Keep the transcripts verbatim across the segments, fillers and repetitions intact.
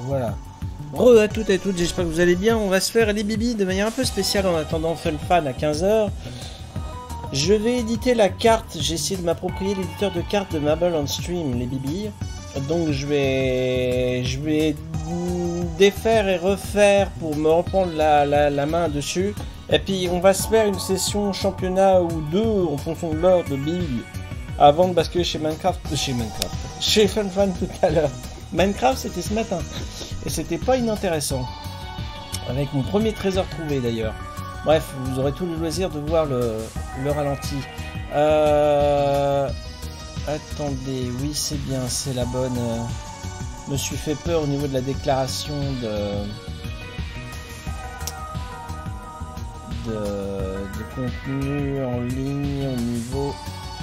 voilà. Re à toutes et toutes, j'espère que vous allez bien. On va se faire les bibis de manière un peu spéciale en attendant Fun Fan à quinze heures. Je vais éditer la carte, j'ai essayé de m'approprier l'éditeur de cartes de Marble on Stream, les bibis. Donc je vais, je vais défaire et refaire pour me reprendre la, la, la main dessus. Et puis on va se faire une session championnat ou deux en fonction de l'heure de bibis. Avant de basculer chez Minecraft, chez Minecraft, chez Fun Fan tout à l'heure. Minecraft c'était ce matin. Et c'était pas inintéressant. Avec mon premier trésor trouvé d'ailleurs. Bref, vous aurez tout le loisir de voir le, le ralenti. Euh... Attendez, oui c'est bien, c'est la bonne. Euh... Je me suis fait peur au niveau de la déclaration de... de, de contenu en ligne au niveau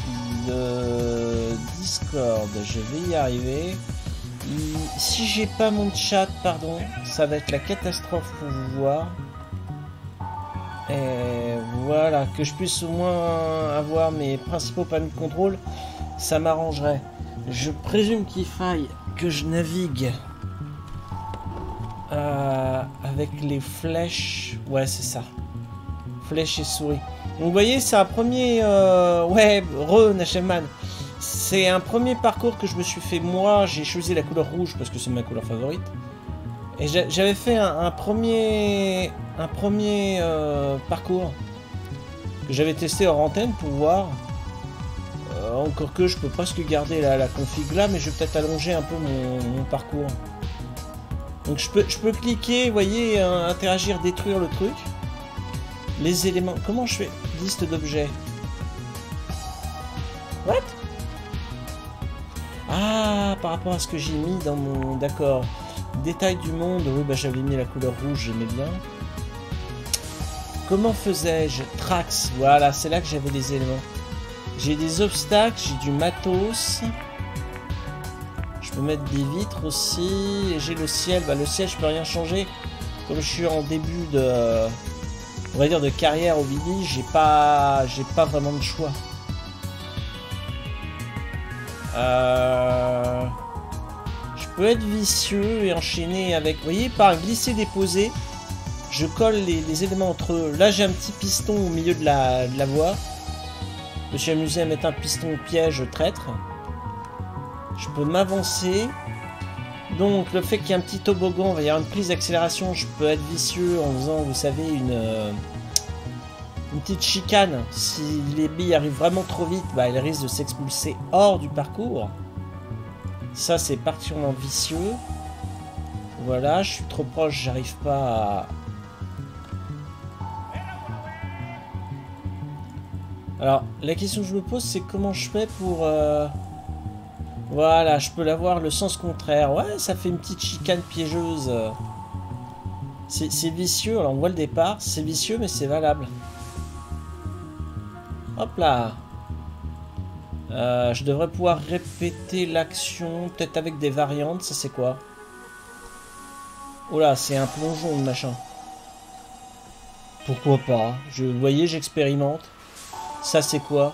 de Discord. Je vais y arriver. Si j'ai pas mon chat, pardon, ça va être la catastrophe pour vous voir. Et voilà, que je puisse au moins avoir mes principaux panneaux de contrôle, ça m'arrangerait. Je présume qu'il faille que je navigue euh, avec les flèches. Ouais, c'est ça. Flèches et souris. Donc vous voyez, c'est un premier... Euh, ouais, re Nacheman. C'est un premier parcours que je me suis fait moi. J'ai choisi la couleur rouge parce que c'est ma couleur favorite. Et j'avais fait un, un premier, un premier euh, parcours que j'avais testé hors antenne pour voir. Euh, encore que je peux presque garder la, la config là, mais je vais peut-être allonger un peu mon, mon parcours. Donc je peux, je peux cliquer, vous voyez, euh, interagir, détruire le truc. Les éléments. Comment je fais? Liste d'objets. What? Ah, par rapport à ce que j'ai mis dans mon... D'accord. Détail du monde. Oui, bah j'avais mis la couleur rouge, j'aimais bien. Comment faisais-je? Trax. Voilà, c'est là que j'avais les éléments. J'ai des obstacles, j'ai du matos. Je peux mettre des vitres aussi. Et j'ai le ciel. Bah le ciel, je peux rien changer. Comme je suis en début de... On va dire de carrière au Bibi, j'ai pas... J'ai pas vraiment de choix. Euh... Je peux être vicieux et enchaîner avec... Vous voyez, par glisser-déposer, je colle les, les éléments entre eux. Là, j'ai un petit piston au milieu de la, de la voie. Je me suis amusé à mettre un piston piège traître. Je peux m'avancer. Donc, le fait qu'il y ait un petit toboggan, il va y avoir une prise d'accélération. Je peux être vicieux en faisant, vous savez, une... Euh, une petite chicane. Si les billes arrivent vraiment trop vite, bah, elles risquent de s'expulser hors du parcours. Ça, c'est particulièrement vicieux. Voilà, je suis trop proche, j'arrive pas à... Alors, la question que je me pose, c'est comment je fais pour... Euh... Voilà, je peux l'avoir le sens contraire. Ouais, ça fait une petite chicane piégeuse. C'est vicieux, alors on voit le départ. C'est vicieux, mais c'est valable. Hop là. Euh, je devrais pouvoir répéter l'action, peut-être avec des variantes. Ça, c'est quoi? Oh là, c'est un plongeon, machin. Pourquoi pas? Je, vous voyez, j'expérimente. Ça, c'est quoi?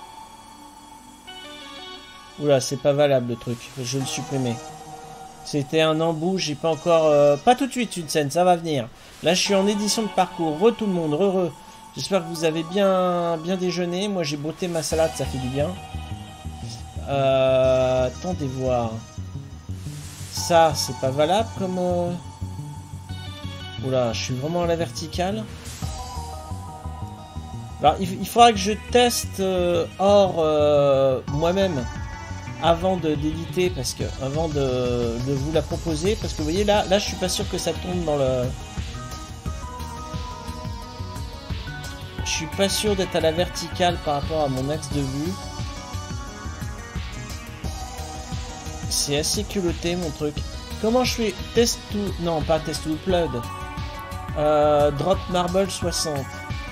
Oula, c'est pas valable le truc. Je vais le supprimer. C'était un embout, j'ai pas encore... Euh... Pas tout de suite une scène, ça va venir. Là, je suis en édition de parcours. Re tout le monde, re re. J'espère que vous avez bien, bien déjeuné. Moi, j'ai botté ma salade, ça fait du bien. Euh... Attendez voir. Ça, c'est pas valable comme... Euh... Oula, je suis vraiment à la verticale. Alors, il, il faudra que je teste euh, hors euh, moi-même avant d'éditer, parce que avant de, de vous la proposer, parce que vous voyez là, là, je suis pas sûr que ça tombe dans le. Je suis pas sûr d'être à la verticale par rapport à mon axe de vue. C'est assez culotté mon truc. Comment je fais test to... Non, pas test to upload. Euh, drop marble soixante.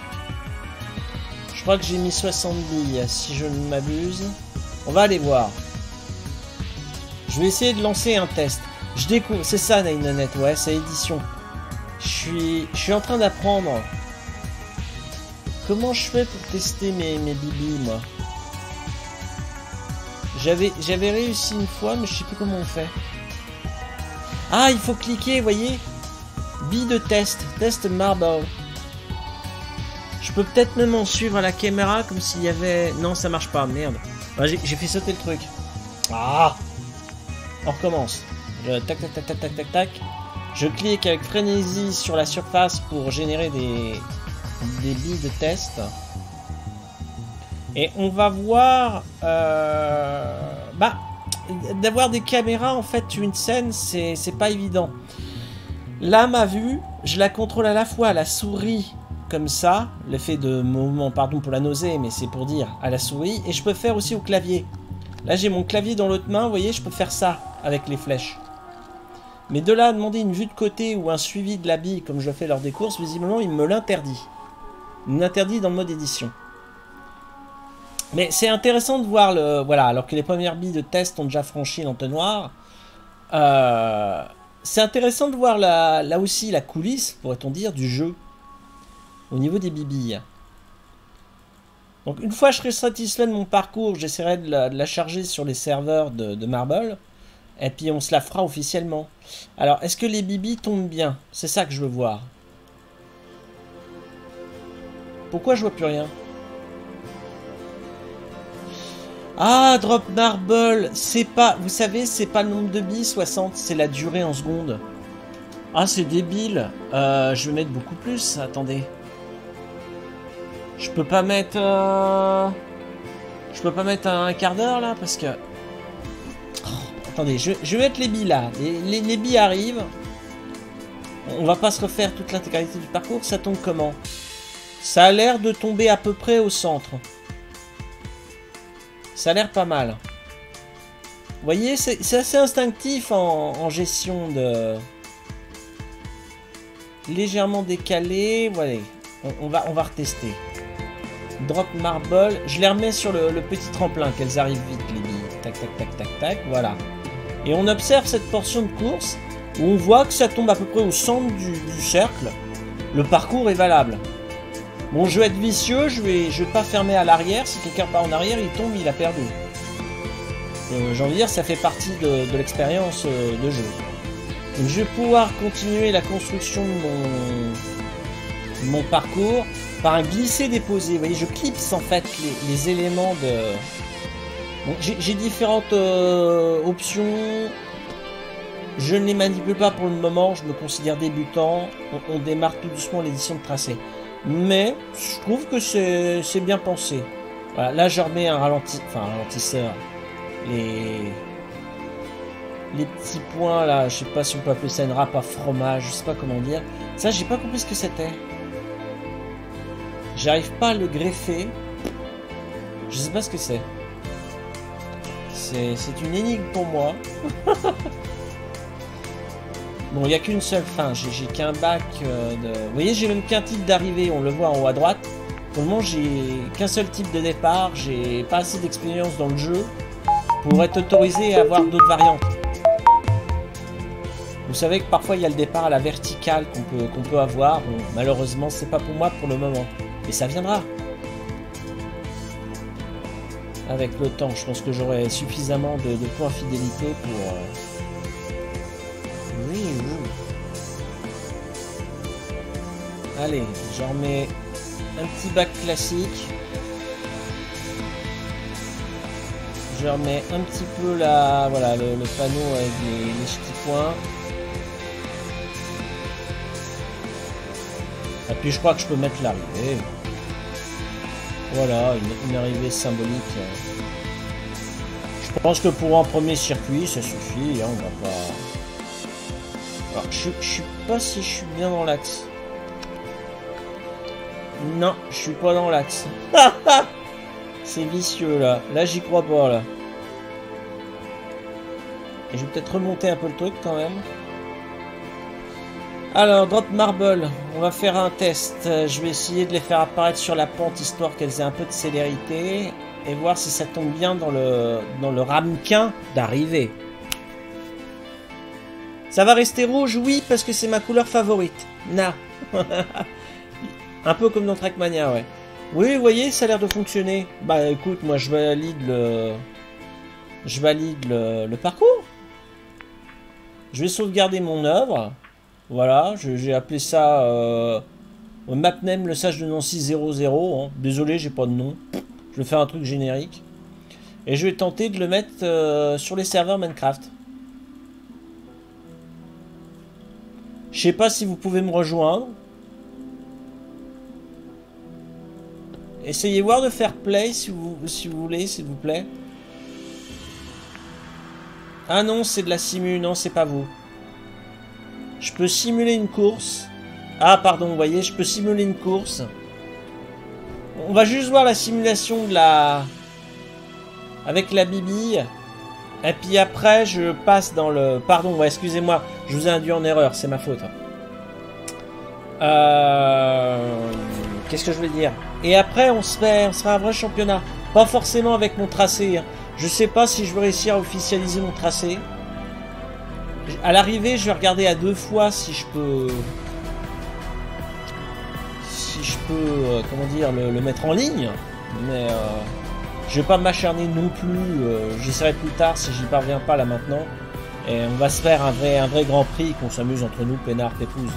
Je crois que j'ai mis soixante-dix, si je ne m'abuse. On va aller voir. Je vais essayer de lancer un test. Je découvre... C'est ça, Nainonet, ouais, c'est édition. Je suis, je suis en train d'apprendre. Comment je fais pour tester mes, mes bibis, moi? J'avais j'avais réussi une fois, mais je sais plus comment on fait. Ah, il faut cliquer, vous voyez. Bille de test. Test marble. Je peux peut-être même en suivre à la caméra comme s'il y avait... Non, ça marche pas, merde. Ah, j'ai fait sauter le truc. Ah. On recommence. Je... Tac, tac, tac, tac, tac, tac, tac. Je clique avec frénésie sur la surface pour générer des, des billes de test. Et on va voir... Euh... Bah, d'avoir des caméras, en fait, une scène, c'est pas évident. Là, ma vue, je la contrôle à la fois à la souris, comme ça, l'effet de mouvement, pardon pour la nausée, mais c'est pour dire à la souris, et je peux faire aussi au clavier. Là, j'ai mon clavier dans l'autre main, vous voyez, je peux faire ça avec les flèches. Mais de là à demander une vue de côté ou un suivi de la bille, comme je le fais lors des courses, visiblement, il me l'interdit. Il me l'interdit dans le mode édition. Mais c'est intéressant de voir le... Voilà, alors que les premières billes de test ont déjà franchi l'entonnoir. Euh, c'est intéressant de voir la, là aussi la coulisse, pourrait-on dire, du jeu. Au niveau des bibilles. Donc une fois que je serai satisfait de mon parcours, j'essaierai de, de la charger sur les serveurs de, de Marble. Et puis on se la fera officiellement. Alors, est-ce que les bibis tombent bien? C'est ça que je veux voir. Pourquoi je vois plus rien? Ah, drop marble, c'est pas... Vous savez, c'est pas le nombre de billes, soixante, c'est la durée en secondes. Ah, c'est débile. Euh, je vais mettre beaucoup plus, attendez. Je peux pas mettre... Euh... Je peux pas mettre un quart d'heure, là, parce que... Oh, attendez, je, je vais mettre les billes, là. Les, les, les billes arrivent. On va pas se refaire toute l'intégralité du parcours. Ça tombe comment? Ça a l'air de tomber à peu près au centre. Ça a l'air pas mal. Vous voyez, c'est assez instinctif en, en gestion de... Légèrement décalé. Voilà. On, on, va, on va retester. Drop marble. Je les remets sur le, le petit tremplin, qu'elles arrivent vite, les billes. Tac, tac, tac, tac, tac. Voilà. Et on observe cette portion de course où on voit que ça tombe à peu près au centre du, du cercle. Le parcours est valable. Bon, je vais être vicieux, je vais, je vais pas fermer à l'arrière. Si quelqu'un part en arrière, il tombe, il a perdu. Euh, J'ai envie de dire, ça fait partie de, de l'expérience euh, de jeu. Donc, je vais pouvoir continuer la construction de mon, de mon parcours par un glisser-déposer. Vous voyez, je clipse en fait les, les éléments de... Bon, j'ai différentes euh, options. Je ne les manipule pas pour le moment, je me considère débutant. On, on démarre tout doucement l'édition de tracé. Mais je trouve que c'est bien pensé. Voilà, là je remets un ralenti, enfin un ralentisseur. Les les petits points là, je sais pas si on peut appeler ça une râpe à fromage, je sais pas comment dire. Ça j'ai pas compris ce que c'était. J'arrive pas à le greffer. Je sais pas ce que c'est. C'est une énigme pour moi. Bon, il n'y a qu'une seule fin, j'ai qu'un bac euh, de... Vous voyez, j'ai même qu'un type d'arrivée, on le voit en haut à droite. Pour le moment, j'ai qu'un seul type de départ, j'ai pas assez d'expérience dans le jeu pour être autorisé à avoir d'autres variantes. Vous savez que parfois, il y a le départ à la verticale qu'on peut, qu'on peut avoir. Bon, malheureusement, c'est pas pour moi pour le moment. Mais ça viendra. Avec le temps, je pense que j'aurai suffisamment de, de points fidélité pour... Euh... Oui, oui. Allez, j'en remets un petit bac classique. Je remets un petit peu la, voilà, le, le panneau avec les, les petits points. Et puis je crois que je peux mettre l'arrivée. Voilà, une, une arrivée symbolique. Je pense que pour un premier circuit, ça suffit. Hein, on va pas... Alors, je, je suis pas si je suis bien dans l'axe. Non, je suis pas dans l'axe. C'est vicieux là. Là, j'y crois pas là. Et je vais peut-être remonter un peu le truc quand même. Alors, drop marble. On va faire un test. Je vais essayer de les faire apparaître sur la pente histoire qu'elles aient un peu de célérité. Et voir si ça tombe bien dans le, dans le ramequin d'arrivée. Ça va rester rouge, oui, parce que c'est ma couleur favorite. Na. Un peu comme dans Trackmania, ouais. Oui, vous voyez, ça a l'air de fonctionner. Bah écoute, moi je valide le... Je valide le, le parcours. Je vais sauvegarder mon œuvre. Voilà, j'ai appelé ça euh, Mapname le sage de Nancy zéro zéro. Hein. Désolé, j'ai pas de nom. Je vais faire un truc générique. Et je vais tenter de le mettre euh, sur les serveurs Minecraft. Je sais pas si vous pouvez me rejoindre. Essayez voir de faire play si vous, si vous voulez, s'il vous plaît. Ah non, c'est de la simu, non, c'est pas vous. Je peux simuler une course. Ah, pardon, vous voyez, je peux simuler une course. On va juste voir la simulation de la... avec la bibille. Et puis après, je passe dans le... Pardon, ouais, excusez-moi, je vous ai induit en erreur, c'est ma faute. Euh... Qu'est-ce que je veux dire? Et après, on se fait, on se fait un vrai championnat. Pas forcément avec mon tracé. Hein. Je sais pas si je vais réussir à officialiser mon tracé. À l'arrivée, je vais regarder à deux fois si je peux... Si je peux, euh, comment dire, le, le mettre en ligne. Mais euh, je vais pas m'acharner non plus. Euh, J'essaierai plus tard si j'y parviens pas là maintenant. Et on va se faire un vrai, un vrai grand prix qu'on s'amuse entre nous, peinard, pépouze.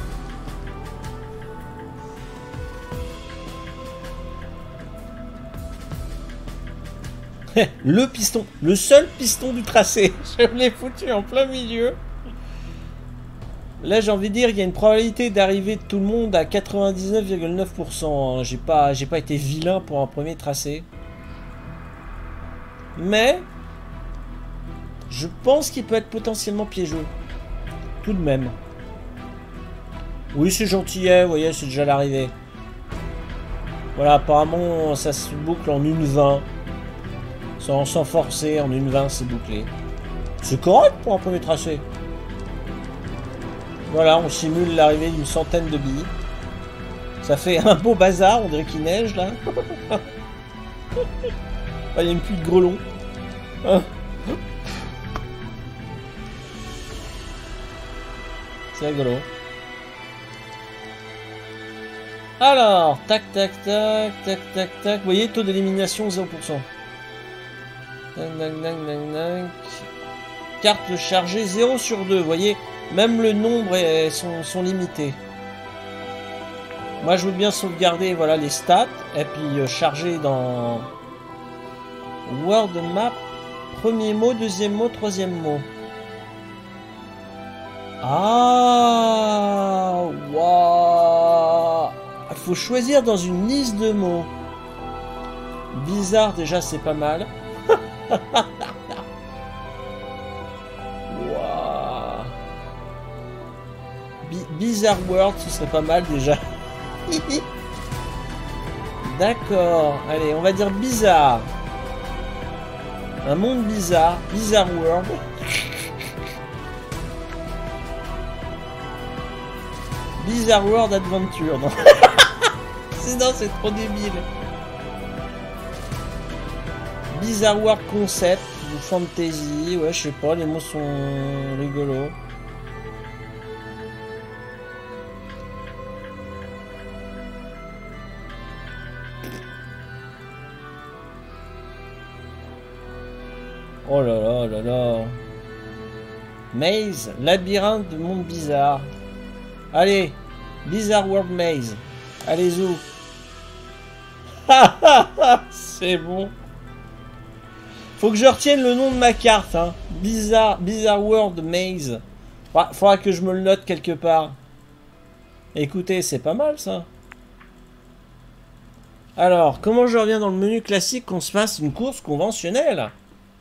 Le piston, le seul piston du tracé. Je l'ai foutu en plein milieu. Là, j'ai envie de dire, il y a une probabilité d'arriver de tout le monde à quatre-vingt-dix-neuf virgule neuf pour cent. Hein. J'ai pas, j'ai pas été vilain pour un premier tracé. Mais, je pense qu'il peut être potentiellement piégeux. Tout de même. Oui, c'est gentillet, vous voyez, c'est déjà l'arrivée. Voilà, apparemment, ça se boucle en une vingt. Sans, sans forcer, en une vingt, c'est bouclé. C'est correct pour un premier tracé. Voilà, on simule l'arrivée d'une centaine de billes. Ça fait un beau bazar, on dirait qu'il neige, là. Il y a une pluie de grelons. C'est rigolo. Alors, tac, tac, tac, tac, tac, tac. Vous voyez, taux d'élimination zéro pour cent. Tac, tac, tac, tac, tac. Carte chargée zéro sur deux, vous voyez. Même le nombre est, sont, sont limités. Moi, je veux bien sauvegarder voilà, les stats. Et puis euh, charger dans Word Map. Premier mot, deuxième mot, troisième mot. Ah, waouh. Il faut choisir dans une liste de mots. Bizarre, déjà, c'est pas mal. Waouh. Bizarre World, ce serait pas mal déjà. D'accord. Allez, on va dire bizarre. Un monde bizarre. Bizarre World. Bizarre World Adventure. Non, non, c'est trop débile. Bizarre World Concept ou Fantasy. Ouais, je sais pas, les mots sont rigolos. Oh là là là là. Maze, labyrinthe de monde bizarre. Allez, Bizarre World Maze. Allez-y. C'est bon. Faut que je retienne le nom de ma carte. Hein. Bizarre, Bizarre World Maze. Faudra que je me le note quelque part. Écoutez, c'est pas mal ça. Alors, comment je reviens dans le menu classique qu'on se fasse une course conventionnelle?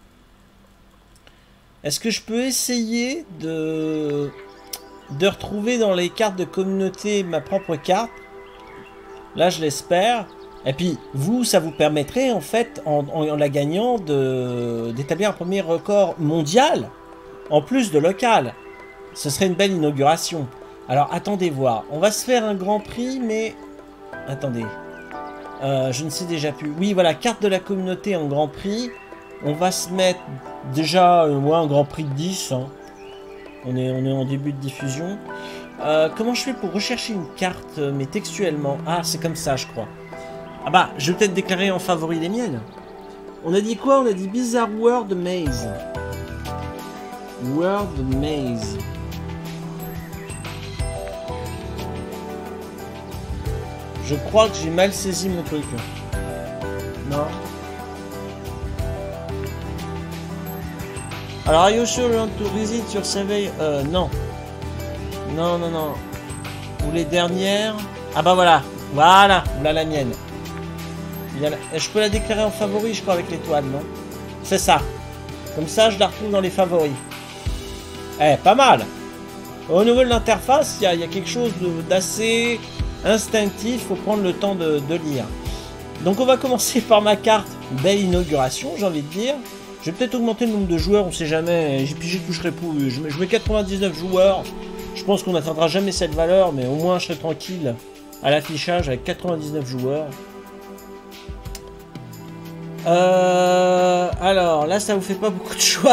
Est-ce que je peux essayer de... de retrouver dans les cartes de communauté ma propre carte? Là, je l'espère. Et puis, vous, ça vous permettrait, en fait, en, en, en la gagnant, de d'établir un premier record mondial, en plus de local. Ce serait une belle inauguration. Alors, attendez voir. On va se faire un grand prix, mais... Attendez. Euh, je ne sais déjà plus. Oui, voilà, carte de la communauté en grand prix. On va se mettre déjà euh, ouais, un grand prix de dix. Hein. On, est, on est en début de diffusion. Euh, comment je fais pour rechercher une carte, mais textuellement? Ah, c'est comme ça, je crois. Ah bah, je vais peut-être déclarer en favori les miennes. On a dit quoi? On a dit Bizarre World Maze. World Maze. Je crois que j'ai mal saisi mon truc. Non. Alors, are you sure you want to visit your survey? Euh, non. Non, non, non. Ou les dernières. Ah bah voilà. Voilà. Voilà la mienne. Il y a la... Je peux la déclarer en favori, je crois, avec l'étoile, non? C'est ça. Comme ça, je la retrouve dans les favoris. Eh, pas mal. Au niveau de l'interface, il y, y a quelque chose d'assez instinctif. Il faut prendre le temps de, de lire. Donc, on va commencer par ma carte. Belle inauguration, j'ai envie de dire. Je vais peut-être augmenter le nombre de joueurs, on sait jamais. Et puis, j'y toucherai plus. Je mets, je mets quatre-vingt-dix-neuf joueurs. Je pense qu'on n'atteindra jamais cette valeur, mais au moins, je serai tranquille à l'affichage avec quatre-vingt-dix-neuf joueurs. Euh, alors, là, ça vous fait pas beaucoup de choix.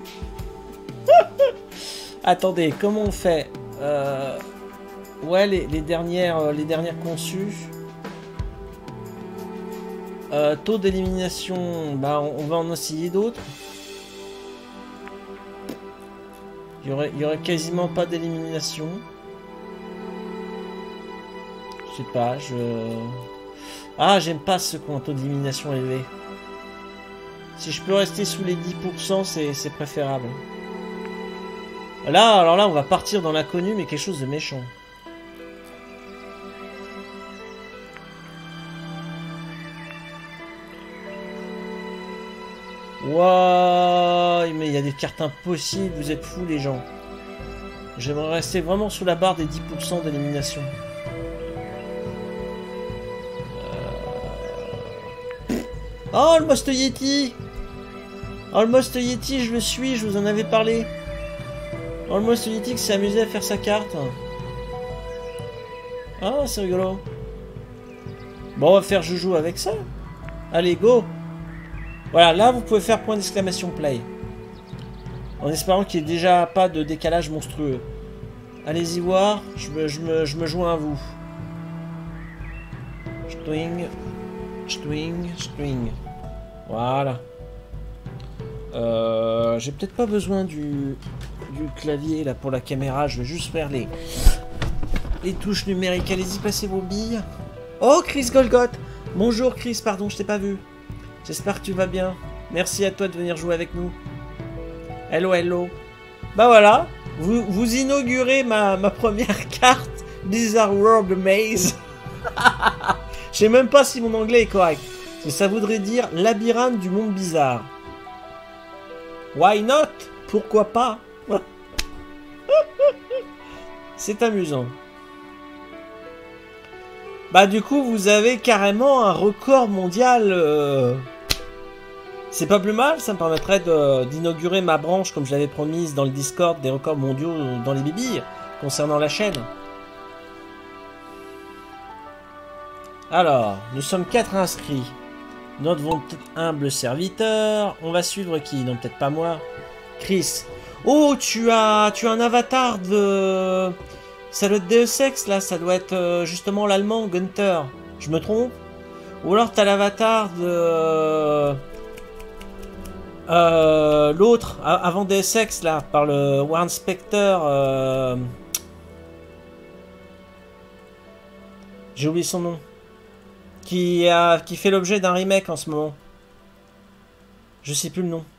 Attendez, comment on fait? euh, Ouais, les, les dernières, les dernières conçues. Euh, taux d'élimination, bah, on, on va en essayer d'autres. Il y aurait, il y aurait quasiment pas d'élimination. Je sais pas, je... Ah, j'aime pas ce qui ont un taux d'élimination élevé. Si je peux rester sous les dix pour cent, c'est préférable. Là, alors là, on va partir dans l'inconnu, mais quelque chose de méchant. Waouh, mais il y a des cartes impossibles, vous êtes fous les gens. J'aimerais rester vraiment sous la barre des dix pour cent d'élimination. Euh... Oh, le Most Yeti! Oh, le Most Yeti, je le suis, je vous en avais parlé. Oh, le Most Yeti qui s'est amusé à faire sa carte. Ah, c'est rigolo. Bon, on va faire joujou avec ça. Allez, go! Voilà, là, vous pouvez faire point d'exclamation play. En espérant qu'il n'y ait déjà pas de décalage monstrueux. Allez-y voir, je me, je, me, je me joins à vous. String, string, string. Voilà. Euh, J'ai peut-être pas besoin du, du clavier là pour la caméra, je vais juste faire les, les touches numériques. Allez-y, passez vos billes. Oh, Chris Golgoth! Bonjour Chris, pardon, je t'ai pas vu. J'espère que tu vas bien. Merci à toi de venir jouer avec nous. Hello, hello. Bah voilà, vous, vous inaugurez ma, ma première carte Bizarre World Maze. Je sais même pas si mon anglais est correct. Mais ça voudrait dire labyrinthe du monde bizarre. Why not? Pourquoi pas? C'est amusant. Bah du coup, vous avez carrément un record mondial. Euh... C'est pas plus mal, ça me permettrait d'inaugurer ma branche, comme je l'avais promise dans le Discord, des records mondiaux dans les bibilles, concernant la chaîne. Alors, nous sommes quatre inscrits. Notre humble serviteur. On va suivre qui? Non, peut-être pas moi. Chris. Oh, tu as, tu as un avatar de... Ça doit être Deus Ex, là. Ça doit être euh, justement l'allemand, Gunther. Je me trompe? Ou alors tu as l'avatar de... Euh, L'autre, avant Deus Ex, là, par le Warren Spector. Euh... J'ai oublié son nom. Qui, a, qui fait l'objet d'un remake en ce moment. Je sais plus le nom.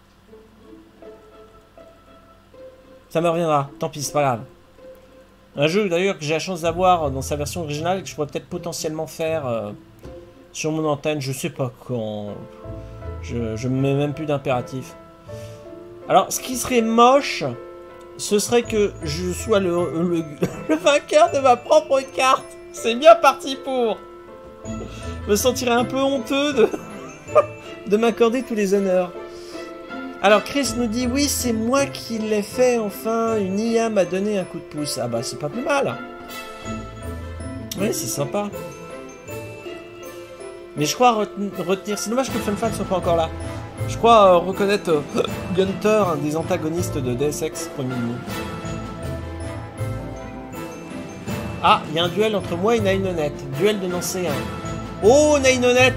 Ça me reviendra, tant pis, c'est pas grave. Un jeu d'ailleurs que j'ai la chance d'avoir dans sa version originale, que je pourrais peut-être potentiellement faire euh, sur mon antenne, je sais pas quand. Je, je me mets même plus d'impératif. Alors, ce qui serait moche, ce serait que je sois le, le, le vainqueur de ma propre carte. C'est bien parti pour. Je me sentirais un peu honteux de, de m'accorder tous les honneurs. Alors Chris nous dit, oui, c'est moi qui l'ai fait, enfin, une I A m'a donné un coup de pouce. Ah bah c'est pas plus mal. Oui, c'est sympa. Mais je crois retenir, c'est dommage que FunFan soit pas encore là. Je crois euh, reconnaître euh, Gunther, un des antagonistes de Deus Ex premier niveau. Ah, il y a un duel entre moi et Nainonet. Duel de Nancéen. Oh, Nainonet!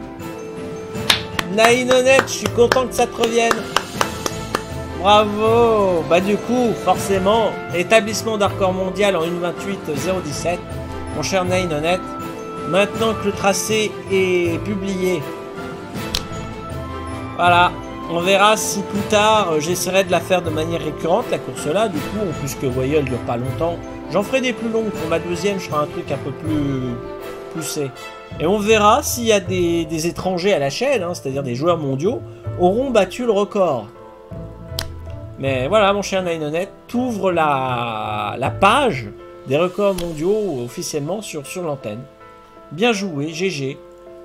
Nainonet, je suis content que ça te revienne. Bravo! Bah du coup, forcément, établissement d'un record mondial en une vingt-huit zéro dix-sept. Mon cher Nainonet, Maintenant que le tracé est publié. Voilà. On verra si plus tard j'essaierai de la faire de manière récurrente, la course là, du coup, puisque vous voyez, elle dure pas longtemps. J'en ferai des plus longues. Pour ma deuxième, je ferai un truc un peu plus poussé. Et on verra s'il y a des, des étrangers à la chaîne, hein, c'est-à-dire des joueurs mondiaux, auront battu le record. Mais voilà, mon cher Ninonet, t'ouvres la, la page des records mondiaux officiellement sur, sur l'antenne. Bien joué, G G.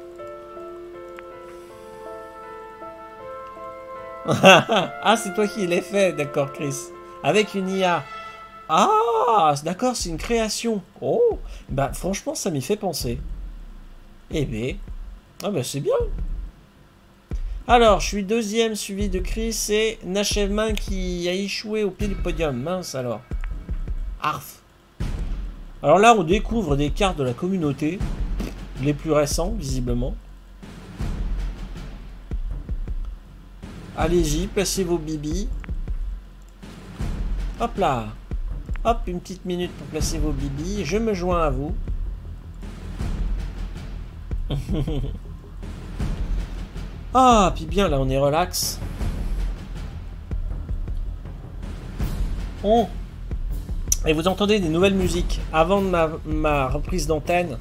Ah, c'est toi qui l'as fait, d'accord, Chris. Avec une I A. Ah, d'accord, c'est une création. Oh, bah franchement, ça m'y fait penser. Eh bien, ah bah c'est bien. Alors, je suis deuxième, suivi de Chris et Nachevman qui a échoué au pied du podium. Mince alors. Arf. Alors là, on découvre des cartes de la communauté, les plus récents, visiblement. Allez-y, placez vos bibis. Hop là. Hop, une petite minute pour placer vos bibis. Je me joins à vous. Ah, puis bien, là, on est relax. Oh. Et vous entendez des nouvelles musiques. Avant de ma, ma reprise d'antenne,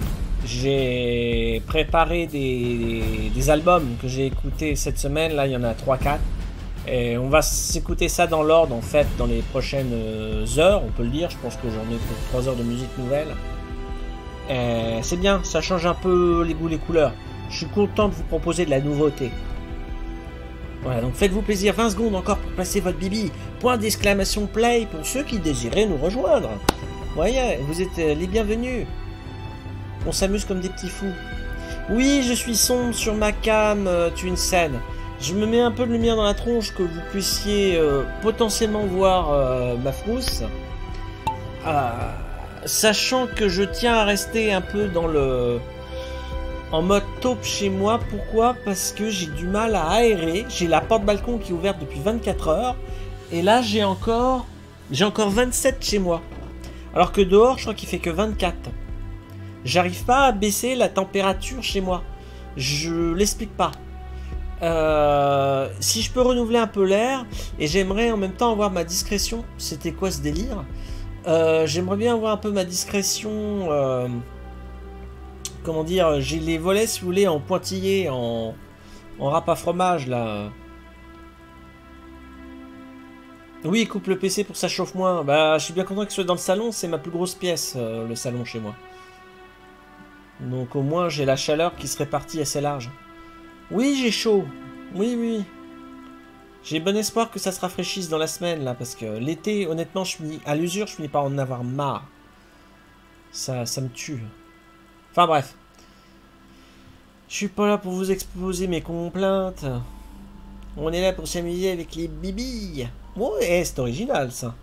j'ai préparé des, des albums que j'ai écoutés cette semaine. Là, il y en a trois quatre. Et on va s'écouter ça dans l'ordre, en fait, dans les prochaines heures, on peut le dire. Je pense que j'en ai pour trois heures de musique nouvelle. C'est bien, ça change un peu les goûts, les couleurs. Je suis content de vous proposer de la nouveauté. Voilà, donc faites-vous plaisir. vingt secondes encore pour placer votre bibi. Point d'exclamation play pour ceux qui désiraient nous rejoindre. Voyez, vous êtes les bienvenus. On s'amuse comme des petits fous. Oui, je suis sombre sur ma cam, euh, tu une scène. Je me mets un peu de lumière dans la tronche que vous puissiez euh, potentiellement voir euh, ma frousse. Euh, sachant que je tiens à rester un peu dans le... en mode taupe chez moi. Pourquoi? Parce que j'ai du mal à aérer. J'ai la porte-balcon qui est ouverte depuis vingt-quatre heures. Et là, j'ai encore... j'ai encore vingt-sept chez moi. Alors que dehors, je crois qu'il fait que vingt-quatre. J'arrive pas à baisser la température chez moi. Je l'explique pas. Euh, si je peux renouveler un peu l'air, et j'aimerais en même temps avoir ma discrétion. C'était quoi ce délire? euh, J'aimerais bien avoir un peu ma discrétion. Euh, comment dire? J'ai les volets, si vous voulez, en pointillé, en, en râpe à fromage là. Oui, coupe le P C pour que ça chauffe moins. Bah, je suis bien content qu'il soit dans le salon. C'est ma plus grosse pièce, euh, le salon chez moi. Donc au moins j'ai la chaleur qui se répartit assez large. Oui, j'ai chaud. Oui, oui. J'ai bon espoir que ça se rafraîchisse dans la semaine là, parce que l'été, honnêtement, je finis à l'usure, je finis par en avoir marre. Ça, ça me tue. Enfin bref. Je suis pas là pour vous exposer mes complaintes. On est là pour s'amuser avec les bibilles. Ouais, c'est original ça.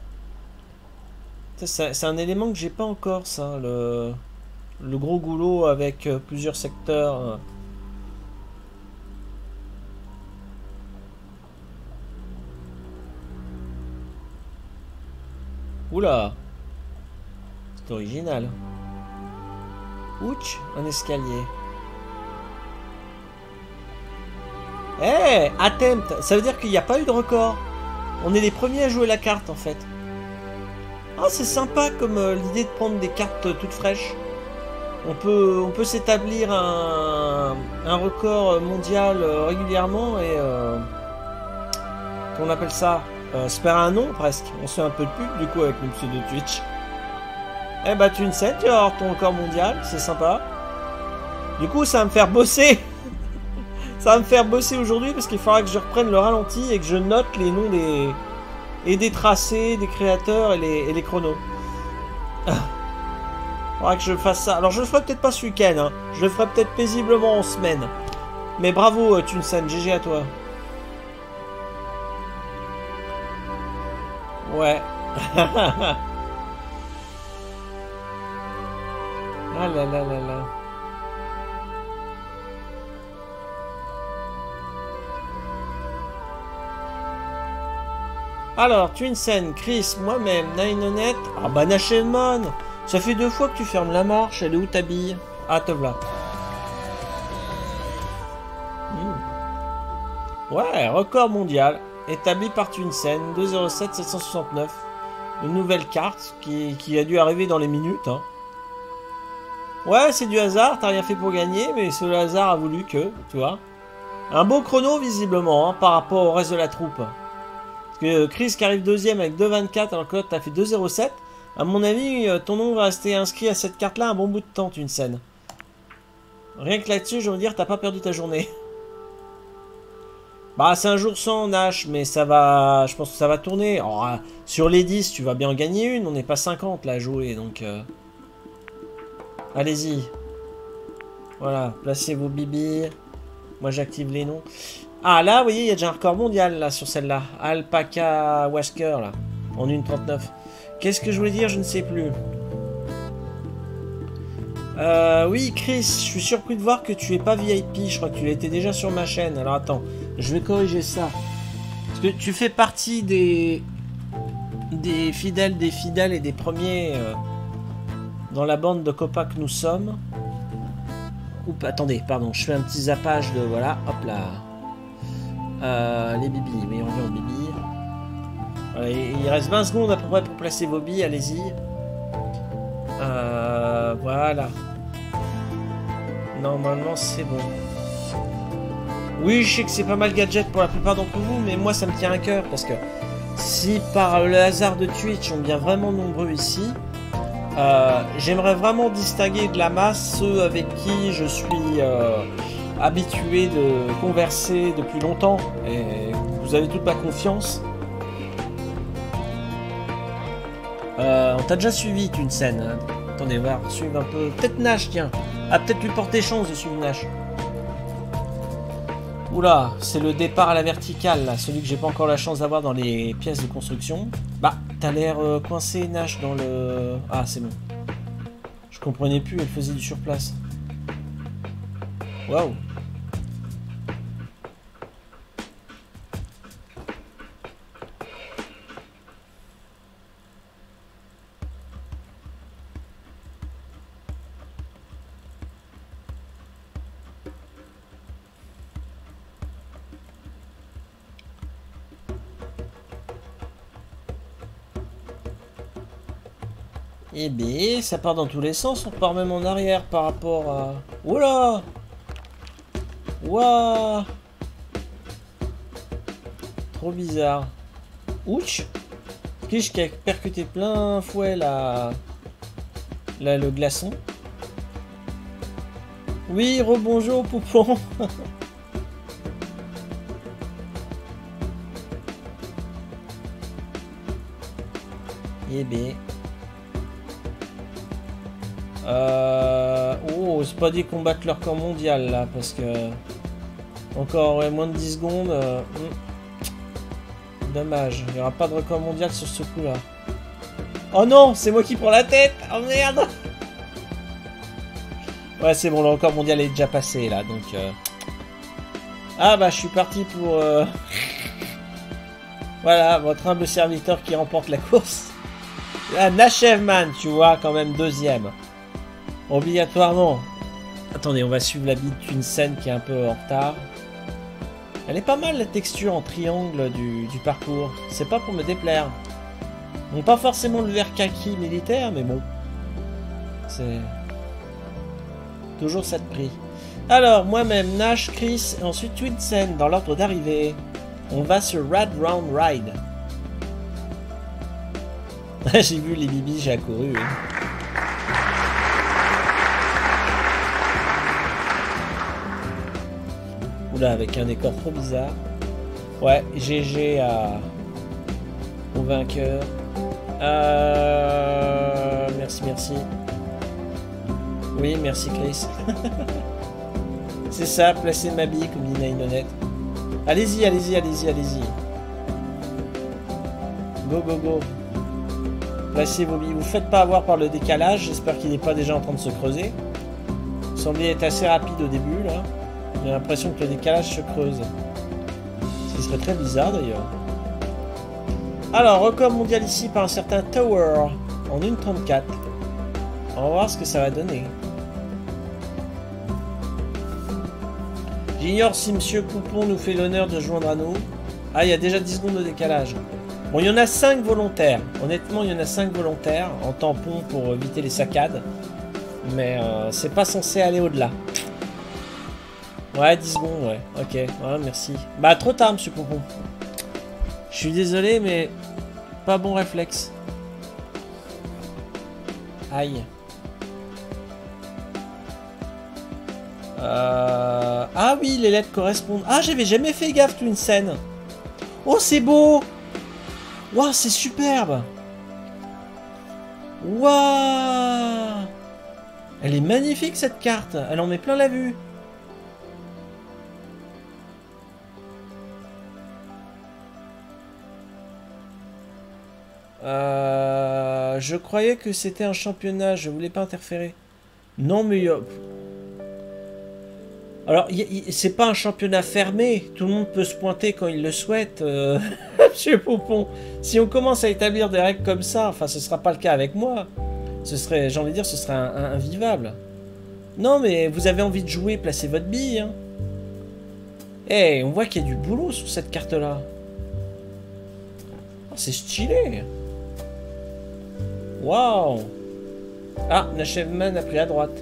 ça c'est un élément que j'ai pas encore, ça, le... Le gros goulot avec euh, plusieurs secteurs. Oula. C'est original. Ouch, un escalier. Eh, hey, attempt. Ça veut dire qu'il n'y a pas eu de record. On est les premiers à jouer la carte en fait. Ah, c'est sympa comme euh, l'idée de prendre des cartes euh, toutes fraîches. On peut, on peut s'établir un, un record mondial euh, régulièrement et euh, qu'on appelle ça euh, se faire un nom presque. On se fait un peu de pub du coup avec le pseudo Twitch. Eh bah tu ne sais, tu vas avoir ton record mondial, c'est sympa. Du coup ça va me faire bosser. Ça va me faire bosser aujourd'hui parce qu'il faudra que je reprenne le ralenti et que je note les noms des et des tracés, des créateurs et les, et les chronos. Faudra que je fasse ça. Alors je le ferai peut-être pas ce week-end, hein. Je le ferai peut-être paisiblement en semaine. Mais bravo Tunsen, G G à toi. Ouais. Ah là là là là. Alors, Twinsen, Chris, moi-même, Ninonet. Ah bah Nachemon, ça fait deux fois que tu fermes la marche. Elle est où ta bille? Ah, te voilà. Mmh. Ouais, record mondial. Établi par Twinsen, deux zéro sept sept cent soixante-neuf. Une nouvelle carte qui, qui a dû arriver dans les minutes. Hein. Ouais, c'est du hasard, t'as rien fait pour gagner, mais c'est le hasard a voulu que, tu vois. Un beau chrono, visiblement, hein, par rapport au reste de la troupe. Parce que Chris qui arrive deuxième avec deux vingt-quatre, alors que l'autre t'as fait deux zéro sept. À mon avis, ton nom va rester inscrit à cette carte-là un bon bout de temps, une scène. Rien que là-dessus, je veux dire, t'as pas perdu ta journée. Bah, c'est un jour sans Nash, mais ça va... Je pense que ça va tourner. Alors, euh, sur les dix, tu vas bien en gagner une. On n'est pas cinquante, là, à jouer, donc... Euh... Allez-y. Voilà, placez vos bibis. Moi, j'active les noms. Ah, là, vous voyez, il y a déjà un record mondial, là, sur celle-là. Alpaca Wasker, là. En une trente-neuf. Qu'est-ce que je voulais dire? Je ne sais plus. Euh, oui, Chris, je suis surpris de voir que tu es pas V I P. Je crois que tu l'étais déjà sur ma chaîne. Alors, attends. Je vais corriger ça. Parce que tu fais partie des... Des fidèles, des fidèles et des premiers... Euh, dans la bande de copains que nous sommes. Oups, attendez, pardon. Je fais un petit zappage de... Voilà, hop là. Euh, les bibis. Mais on revient aux bibis. Voilà, il reste vingt secondes à peu près pour placer vos billes. Allez-y. Euh, voilà. Normalement, c'est bon. Oui, je sais que c'est pas mal gadget pour la plupart d'entre vous, mais moi, ça me tient à cœur. Parce que si par le hasard de Twitch, on devient vraiment nombreux ici, euh, j'aimerais vraiment distinguer de la masse ceux avec qui je suis euh, habitué de converser depuis longtemps. Et vous avez toute ma confiance. Euh, on t'a déjà suivi, une scène. Hein. Attendez, on va suivre un peu. Peut-être Nash, tiens. Ah, peut-être lui porter chance de suivre Nash. Oula, c'est le départ à la verticale, là. Celui que j'ai pas encore la chance d'avoir dans les pièces de construction. Bah, t'as l'air euh, coincé, Nash, dans le... Ah, c'est bon. Je comprenais plus, elle faisait du surplace. Waouh. Eh bien, ça part dans tous les sens, on part même en arrière par rapport à... Oula! Ouah! Trop bizarre. Ouch! Kish qui a percuté plein fouet la... la... le glaçon. Oui, rebonjour, Poupon! Eh bien... Euh... Oh, c'est pas dit qu'on batte leur corps mondial là, parce que... Encore ouais, moins de dix secondes. Euh... Dommage, il n'y aura pas de record mondial sur ce coup là. Oh non, c'est moi qui prends la tête. Oh merde. Ouais, c'est bon, le record mondial est déjà passé là, donc... Euh... Ah bah, je suis parti pour... Euh... Voilà, votre humble serviteur qui remporte la course. Un achèvement, tu vois, quand même deuxième. Obligatoirement. Attendez, on va suivre la bite d'une scène qui est un peu en retard. Elle est pas mal la texture en triangle du, du parcours. C'est pas pour me déplaire. Bon, pas forcément le vert kaki militaire, mais bon. C'est... toujours ça de prix. Alors, moi-même, Nash, Chris, et ensuite Twinsen, dans l'ordre d'arrivée. On va sur Rad Round Ride. J'ai vu les bibis, j'ai accouru. Hein. Oula, avec un décor trop bizarre. Ouais, G G à... au vainqueur. Euh... Merci, merci. Oui, merci Chris. C'est ça, placer ma bille, comme dit Nainonette. Allez-y, allez-y, allez-y, allez-y. Go, go, go. Placez vos billes. Vous ne faites pas avoir par le décalage. J'espère qu'il n'est pas déjà en train de se creuser. Il semblait être assez rapide au début, là. J'ai l'impression que le décalage se creuse. Ce serait très bizarre, d'ailleurs. Alors, record mondial ici par un certain Tower. En une trente-quatre. On va voir ce que ça va donner. J'ignore si Monsieur Poupon nous fait l'honneur de joindre à nous. Ah, il y a déjà dix secondes de décalage. Bon, il y en a cinq volontaires. Honnêtement, il y en a cinq volontaires en tampon pour éviter les saccades. Mais euh, c'est pas censé aller au-delà. Ouais, dix secondes, ouais. Ok, ouais, merci. Bah, trop tard, Monsieur Poupon. Je suis désolé, mais pas bon réflexe. Aïe. Euh... Ah oui, les lettres correspondent. Ah, j'avais jamais fait gaffe d'une scène. Oh, c'est beau. Waouh, c'est superbe. Waouh. Elle est magnifique, cette carte. Elle en met plein la vue. Euh... Je croyais que c'était un championnat. Je voulais pas interférer. Non, mais... Euh... Alors, c'est pas un championnat fermé. Tout le monde peut se pointer quand il le souhaite. Euh... Monsieur Poupon, si on commence à établir des règles comme ça, enfin, ce sera pas le cas avec moi. Ce serait, j'ai envie de dire, ce serait un, un, invivable. Non, mais vous avez envie de jouer, placez votre bille. Hein. Hey, on voit qu'il y a du boulot sur cette carte-là. Oh, c'est stylé. Waouh. Ah, Nashevman a pris à droite.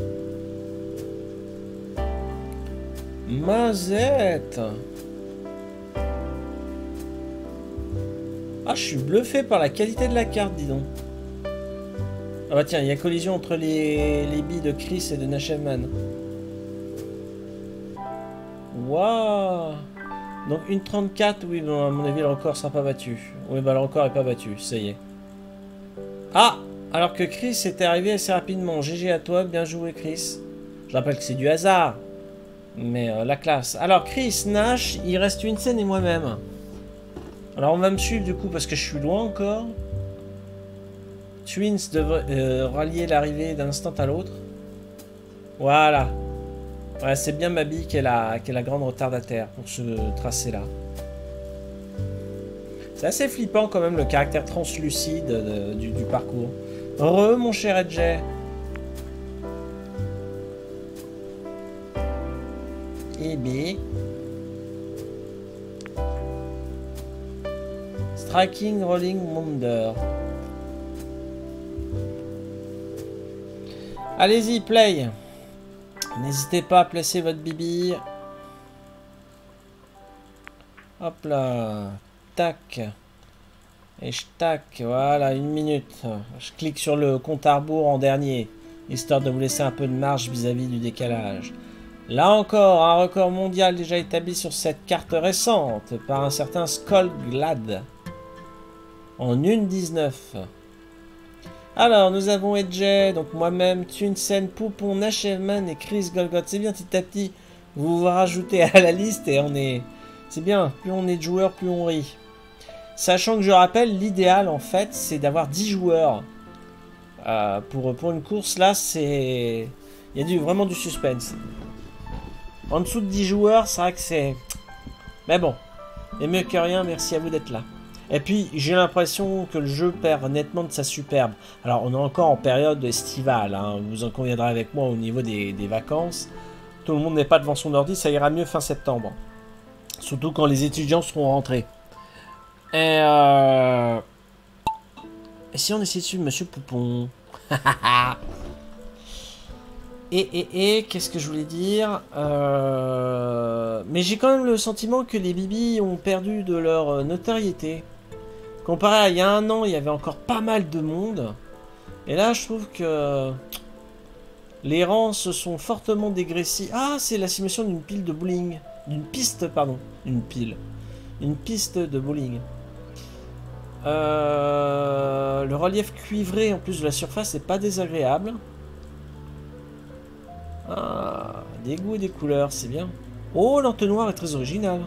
Mazette. Ah, je suis bluffé par la qualité de la carte, dis donc. Ah bah tiens, il y a collision entre les, les billes de Chris et de Nashevman. Waouh. Donc une trente-quatre, oui, bon, à mon avis, le record sera pas battu. Oui, bah le record est pas battu, ça y est. Ah. Alors que Chris était arrivé assez rapidement. G G à toi, bien joué Chris. Je rappelle que c'est du hasard. Mais euh, la classe. Alors Chris, Nash, il reste une scène et moi-même. Alors on va me suivre du coup parce que je suis loin encore. Twins devrait euh, rallier l'arrivée d'un instant à l'autre. Voilà. Ouais, c'est bien Mabi qui est, la, qui est la grande retardataire pour ce tracé-là. C'est assez flippant quand même le caractère translucide de, du, du parcours. Heureux mon cher Edge. Et B. Striking Rolling Wonder. Allez-y, play. N'hésitez pas à placer votre bibille. Hop là. Tac. Et je tac. Voilà, une minute. Je clique sur le compte à rebours en dernier, histoire de vous laisser un peu de marge vis-à-vis du décalage. Là encore, un record mondial déjà établi sur cette carte récente par un certain Skullglad. En une dix-neuf. Alors, nous avons Edge, donc moi-même, Tunsen, Poupon, Nashevman et Chris Golgoth. C'est bien, petit à petit, vous vous rajoutez à la liste et on est... C'est bien, plus on est de joueurs, plus on rit. Sachant que je rappelle, l'idéal, en fait, c'est d'avoir dix joueurs. Euh, pour, pour une course, là, c'est... Il y a du, vraiment du suspense. En dessous de dix joueurs, c'est vrai que c'est... Mais bon, et mieux que rien, merci à vous d'être là. Et puis, j'ai l'impression que le jeu perd nettement de sa superbe. Alors, on est encore en période estivale, hein. Vous en conviendrez avec moi au niveau des, des vacances. Tout le monde n'est pas devant son ordi, ça ira mieux fin septembre. Surtout quand les étudiants seront rentrés. Et, euh... Et si on essayait de suivre Monsieur Poupon? Et, et, et, qu'est-ce que je voulais dire euh... Mais j'ai quand même le sentiment que les bibis ont perdu de leur notoriété. Comparé à il y a un an, il y avait encore pas mal de monde. Et là, je trouve que les rangs se sont fortement dégraissés. Ah, c'est la simulation d'une pile de bowling. D'une piste, pardon. Une pile. Une piste de bowling. Euh... Le relief cuivré, en plus de la surface, n'est pas désagréable. Ah, des goûts et des couleurs, c'est bien. Oh, l'entonnoir est très original.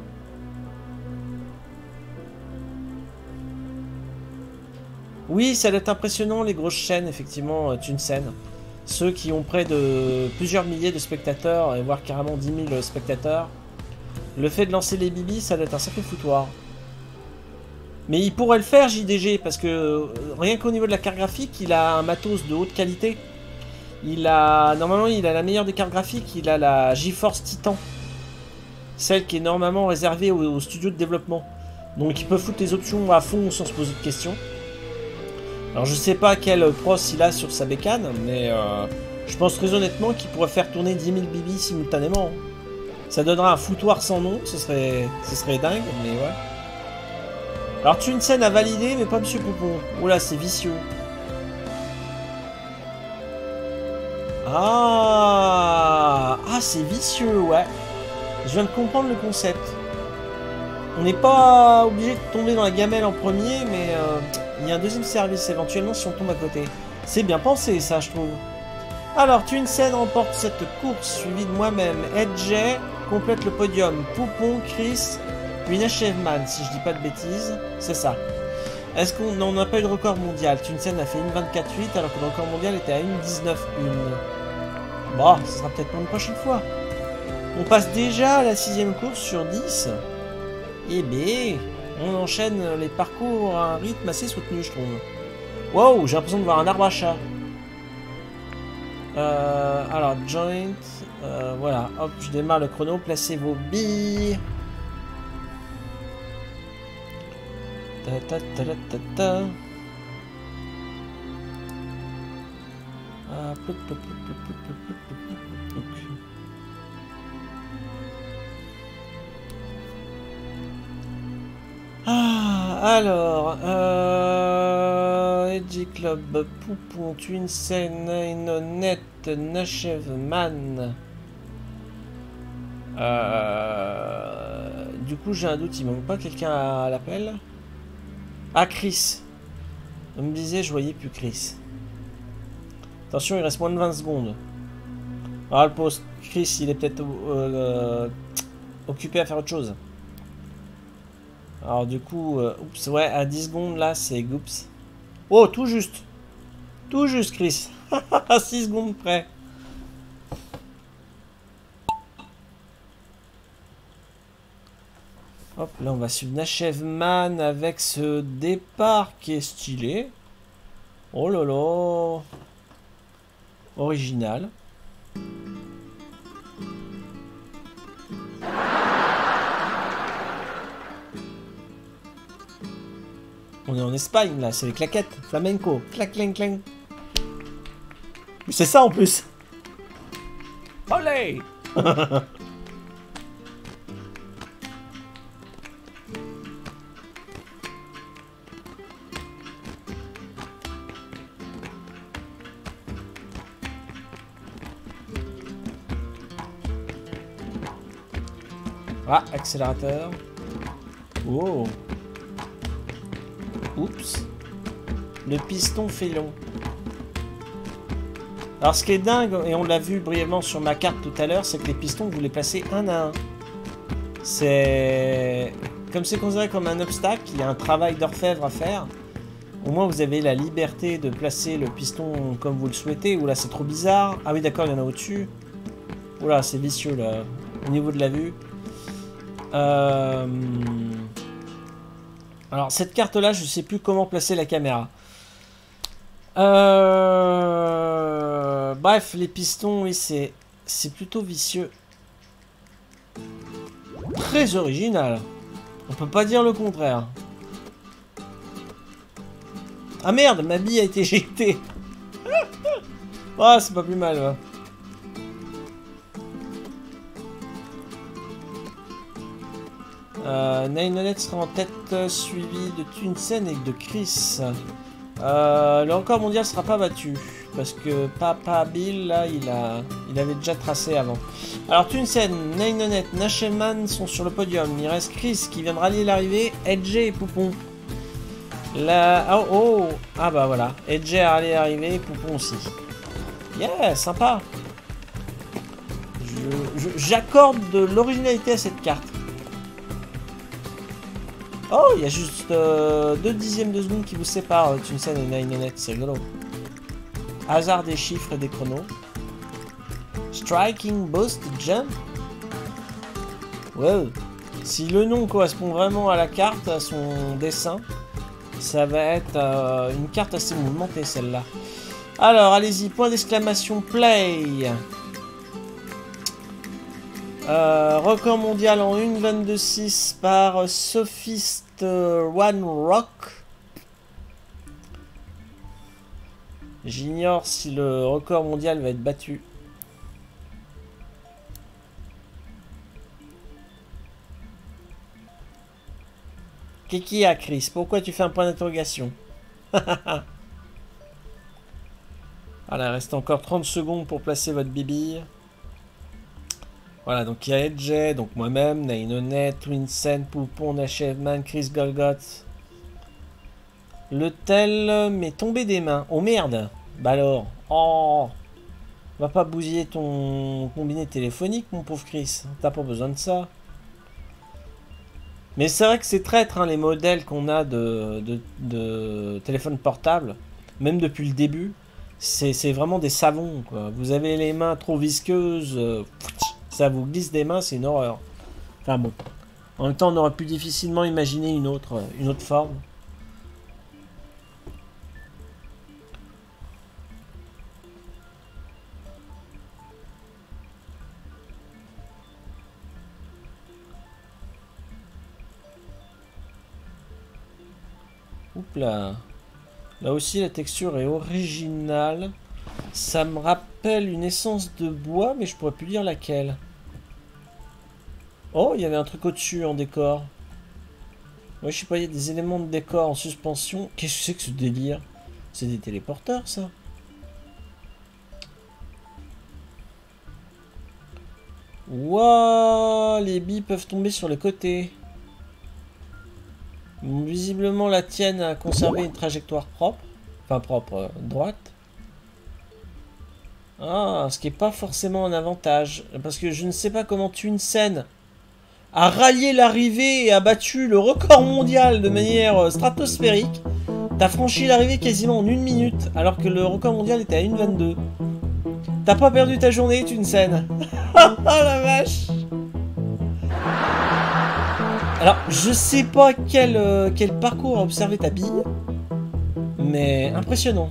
Oui, ça doit être impressionnant, les grosses chaînes, effectivement, Tunsen. Ceux qui ont près de plusieurs milliers de spectateurs, et voire carrément dix mille spectateurs. Le fait de lancer les bibis, ça doit être un sacré foutoir. Mais il pourrait le faire, J D G, parce que rien qu'au niveau de la carte graphique, il a un matos de haute qualité. Il a, normalement, il a la meilleure des cartes graphiques, il a la GeForce Titan. celle qui est normalement réservée aux, aux studios de développement. Donc ils peuvent foutre les options à fond sans se poser de questions. Alors je sais pas quel pros il a sur sa bécane, mais euh, je pense très honnêtement qu'il pourrait faire tourner dix mille B B simultanément. Ça donnera un foutoir sans nom, ce serait, ce serait dingue, mais ouais. Alors tu as une scène à valider, mais pas Monsieur Poupon. Oula, c'est vicieux. Ah, ah c'est vicieux, ouais. Je viens de comprendre le concept. On n'est pas obligé de tomber dans la gamelle en premier, mais euh, il y a un deuxième service éventuellement si on tombe à côté. C'est bien pensé ça, je trouve. Alors, Twinsen remporte cette course, suivie de moi-même. Edge complète le podium. Poupon, Chris, puis Nacheveman, si je dis pas de bêtises. C'est ça. Est-ce qu'on n'a pas eu de record mondial? Twinsen a fait une vingt-quatre huit alors que le record mondial était à une dix-neuf un. Bon, ce sera peut-être pour une prochaine fois. On passe déjà à la sixième course sur dix. Eh bien, on enchaîne les parcours à un rythme assez soutenu, je trouve. Wow, j'ai l'impression de voir un arbre à chat. Euh, alors, joint. Euh, voilà, hop, je démarre le chrono. Placez vos billes. Ta ta ta ta ta ta. Ah, plouc, plouc, plouc, plouc, plouc, plouc, plouc, plouc, plouc. Ah, alors, euh, Edgy Club, Poupon, Twinsen, Nainonet, Nacheveman. Euh, du coup, j'ai un doute, il manque pas quelqu'un à l'appel? Ah, Chris. On me disait, je voyais plus Chris. Attention, il reste moins de vingt secondes. Ah, le poste, Chris, il est peut-être euh, occupé à faire autre chose. Alors du coup, euh, oups, ouais, à dix secondes là, c'est oups. Oh, tout juste. Tout juste, Chris. À six secondes près. Hop, là on va suivre Nacheveman avec ce départ qui est stylé. Oh là là. Original. On est en Espagne là, c'est les claquettes, flamenco, clac clang clang. C'est ça en plus. Olé. Ah, accélérateur. Oh. Oups. Le piston fait long. Alors ce qui est dingue, et on l'a vu brièvement sur ma carte tout à l'heure, c'est que les pistons, vous les placez un à un. C'est... Comme c'est considéré comme un obstacle, il y a un travail d'orfèvre à faire. Au moins vous avez la liberté de placer le piston comme vous le souhaitez. Oula, c'est trop bizarre. Ah oui d'accord, il y en a au-dessus. Oula, c'est vicieux là, au niveau de la vue. Euh... Alors cette carte là, je sais plus comment placer la caméra. Euh... Bref, les pistons, oui, c'est c'est plutôt vicieux. Très original. On peut pas dire le contraire. Ah merde, ma bille a été éjectée. Ah, c'est pas plus mal. Ouais. Euh, Nainonet sera en tête, euh, suivi de Twinsen et de Chris. Euh, le record mondial sera pas battu parce que Papa Bill là il a il avait déjà tracé avant. Alors Twinsen, Nainonet, Nacheveman sont sur le podium. Il reste Chris qui vient de rallier l'arrivée, Edge et Poupon. La... Oh, oh ah bah voilà, Edge a rallié l'arrivée, Poupon aussi. Yeah, sympa. Je j'accorde de l'originalité à cette carte. Oh, il y a juste euh, deux dixièmes de seconde qui vous séparent, Twinsen et Nainonet, c'est rigolo. Hasard des chiffres et des chronos. Striking Boost Jump. Wow. Si le nom correspond vraiment à la carte, à son dessin, ça va être euh, une carte assez mouvementée celle-là. Alors, allez-y, point d'exclamation, play. Euh, record mondial en une vingt-deux six par Sophist One Rock. J'ignore si le record mondial va être battu. Qu'est-ce qu'il y a, Chris? Pourquoi tu fais un point d'interrogation? Voilà, il reste encore trente secondes pour placer votre bibille. Voilà, donc il y a Edge, donc moi-même, Nainonet, Twinsen, Poupon, Nachevman, Chris Golgoth. Le tel m'est tombé des mains. Oh merde! Bah alors, oh! Va pas bousiller ton combiné téléphonique, mon pauvre Chris. T'as pas besoin de ça. Mais c'est vrai que c'est traître, hein, les modèles qu'on a de, de, de téléphone portable, même depuis le début, c'est vraiment des savons, quoi. Vous avez les mains trop visqueuses, euh, ça vous glisse des mains, c'est une horreur. Enfin bon, en même temps, on aurait pu difficilement imaginer une autre, une autre forme. Oups là. Là aussi la texture est originale. Ça me rappelle une essence de bois, mais je pourrais plus dire laquelle. Oh, il y avait un truc au-dessus en décor. Ouais, je sais pas, il y a des éléments de décor en suspension. Qu'est-ce que c'est que ce délire? C'est des téléporteurs, ça? Waouh, les billes peuvent tomber sur les côtés. Visiblement, la tienne a conservé une trajectoire propre. Enfin, propre, euh, droite. Ah, ce qui n'est pas forcément un avantage. Parce que je ne sais pas comment Twinsen a rallié l'arrivée et a battu le record mondial de manière euh, stratosphérique. T'as franchi l'arrivée quasiment en une minute, alors que le record mondial était à une vingt-deux. T'as pas perdu ta journée, Twinsen. Oh la vache! Alors, je sais pas quel, euh, quel parcours a observé ta bille, mais impressionnant.